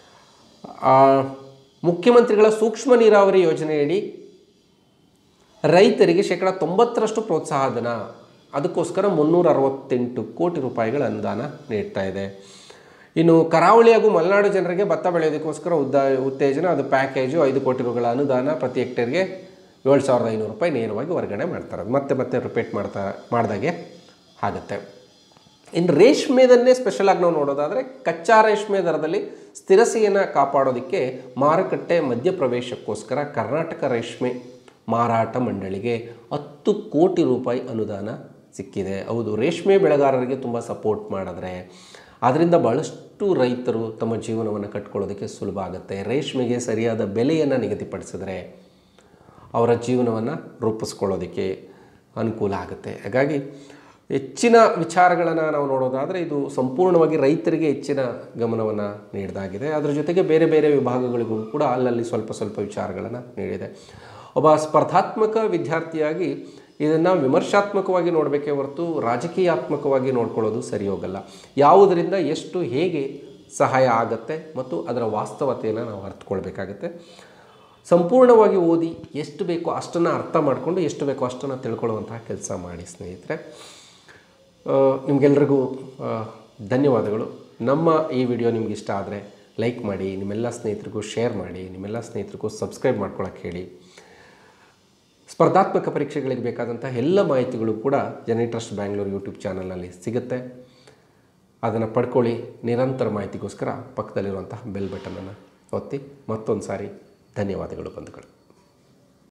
ಮುಖ್ಯಮಂತ್ರಿಗಳ ಸೂಕ್ಷ್ಮ ನೀರಾವರಿ ಯೋಜನೆಯಡಿ ರೈತರಿಗೆ 90% ಪ್ರೋತ್ಸಾಹಧನ, ಅದಕ್ಕೋಸ್ಕರ 368 ಕೋಟಿ ರೂಪಾಯಿಗಳ ಅನುದಾನ ನೀಡ್ತಾ ಇದೆ. ಇನ್ನು ಕರಾವಳಿ ಹಾಗೂ ಮಲೆನಾಡು ಜನರಿಗೆ ಭತ್ತ ಬೆಳೆಯೋದಕ್ಕೋಸ್ಕರ ಉತ್ತೇಜನ, ಅದು ಪ್ಯಾಕೇಜು 5 ಕೋಟಿ ರೂಪಾಯಿಗಳ ಅನುದಾನ, ಪ್ರತಿ ಹೆಕ್ಟೇರ್ಗೆ 7,500 ರೂಪಾಯಿ ನೇರವಾಗಿ ವರ್ಗಾವಣೆ ಮಾಡ್ತಾರೆ. ಮತ್ತೆ ರಿಪೀಟ್ ಮಾಡಿದಾಗೆ ಆಗುತ್ತೆ. ಇನ್ನು ರೇಷ್ಮೆದನ್ನೇ ಸ್ಪೆಷಲಾಗಿ ನಾವು ನೋಡೋದಾದರೆ ಕಚ್ಚಾ ರೇಷ್ಮೆ ದರದಲ್ಲಿ ಸ್ಥಿರತೆಯನ್ನು ಕಾಪಾಡೋದಕ್ಕೆ ಮಾರುಕಟ್ಟೆ ಮಧ್ಯಪ್ರವೇಶಕ್ಕೋಸ್ಕರ ಕರ್ನಾಟಕ ರೇಷ್ಮೆ ಮಾರಾಟ ಮಂಡಳಿಗೆ 10 ಕೋಟಿ ರೂಪಾಯಿ ಅನುದಾನ ಸಿಕ್ಕಿದೆ. ಹೌದು, ರೇಷ್ಮೆ ಬೆಳೆಗಾರರಿಗೆ ತುಂಬ ಸಪೋರ್ಟ್ ಮಾಡಿದ್ರೆ ಅದರಿಂದ ಭಾಳಷ್ಟು ರೈತರು ತಮ್ಮ ಜೀವನವನ್ನು ಕಟ್ಕೊಳ್ಳೋದಕ್ಕೆ ಸುಲಭ ಆಗುತ್ತೆ. ರೇಷ್ಮೆಗೆ ಸರಿಯಾದ ಬೆಲೆಯನ್ನು ನಿಗದಿಪಡಿಸಿದ್ರೆ ಅವರ ಜೀವನವನ್ನು ರೂಪಿಸ್ಕೊಳ್ಳೋದಕ್ಕೆ ಅನುಕೂಲ ಆಗುತ್ತೆ. ಹಾಗಾಗಿ ಹೆಚ್ಚಿನ ವಿಚಾರಗಳನ್ನು ನಾವು ನೋಡೋದಾದರೆ ಇದು ಸಂಪೂರ್ಣವಾಗಿ ರೈತರಿಗೆ ಹೆಚ್ಚಿನ ಗಮನವನ್ನು ನೀಡಿದಾಗಿದೆ. ಅದರ ಜೊತೆಗೆ ಬೇರೆ ಬೇರೆ ವಿಭಾಗಗಳಿಗೂ ಕೂಡ ಅಲ್ಲಲ್ಲಿ ಸ್ವಲ್ಪ ವಿಚಾರಗಳನ್ನು ನೀಡಿದೆ. ಒಬ್ಬ ಸ್ಪರ್ಧಾತ್ಮಕ ವಿದ್ಯಾರ್ಥಿಯಾಗಿ ಇದನ್ನು ವಿಮರ್ಶಾತ್ಮಕವಾಗಿ ನೋಡಬೇಕೇ ಹೊರತು ರಾಜಕೀಯಾತ್ಮಕವಾಗಿ ನೋಡ್ಕೊಳ್ಳೋದು ಸರಿ ಹೋಗಲ್ಲ. ಯಾವುದರಿಂದ ಎಷ್ಟು ಹೇಗೆ ಸಹಾಯ ಆಗುತ್ತೆ ಮತ್ತು ಅದರ ವಾಸ್ತವತೆಯನ್ನು ನಾವು ಅರ್ಥಕೊಳ್ಬೇಕಾಗತ್ತೆ. ಸಂಪೂರ್ಣವಾಗಿ ಓದಿ ಎಷ್ಟು ಬೇಕೋ ಅಷ್ಟನ್ನು ಅರ್ಥ ಮಾಡಿಕೊಂಡು ಎಷ್ಟು ಬೇಕೋ ಅಷ್ಟನ್ನು ತಿಳ್ಕೊಳ್ಳುವಂತಹ ಕೆಲಸ ಮಾಡಿ ಸ್ನೇಹಿತರೆ. ನಿಮಗೆಲ್ರಿಗೂ ಧನ್ಯವಾದಗಳು. ನಮ್ಮ ಈ ವಿಡಿಯೋ ನಿಮ್ಗೆ ಇಷ್ಟ ಆದರೆ ಲೈಕ್ ಮಾಡಿ, ನಿಮ್ಮೆಲ್ಲ ಸ್ನೇಹಿತರಿಗೂ ಶೇರ್ ಮಾಡಿ, ನಿಮ್ಮೆಲ್ಲ ಸ್ನೇಹಿತರಿಗೂ ಸಬ್ಸ್ಕ್ರೈಬ್ ಮಾಡ್ಕೊಳ್ಳೋಕ್ಕೆ ಹೇಳಿ. ಸ್ಪರ್ಧಾತ್ಮಕ ಪರೀಕ್ಷೆಗಳಿಗೆ ಬೇಕಾದಂಥ ಎಲ್ಲ ಮಾಹಿತಿಗಳು ಕೂಡ ಜನನಿ ಟ್ರಸ್ಟ್ ಬ್ಯಾಂಗ್ಳೂರು ಯೂಟ್ಯೂಬ್ ಚಾನಲ್ನಲ್ಲಿ ಸಿಗುತ್ತೆ. ಅದನ್ನು ಪಡ್ಕೊಳ್ಳಿ. ನಿರಂತರ ಮಾಹಿತಿಗೋಸ್ಕರ ಪಕ್ಕದಲ್ಲಿರುವಂತಹ ಬೆಲ್ ಬಟನನ್ನು ಒತ್ತಿ. ಮತ್ತೊಂದು ಸಾರಿ ಧನ್ಯವಾದಗಳು ಬಂಧುಗಳು.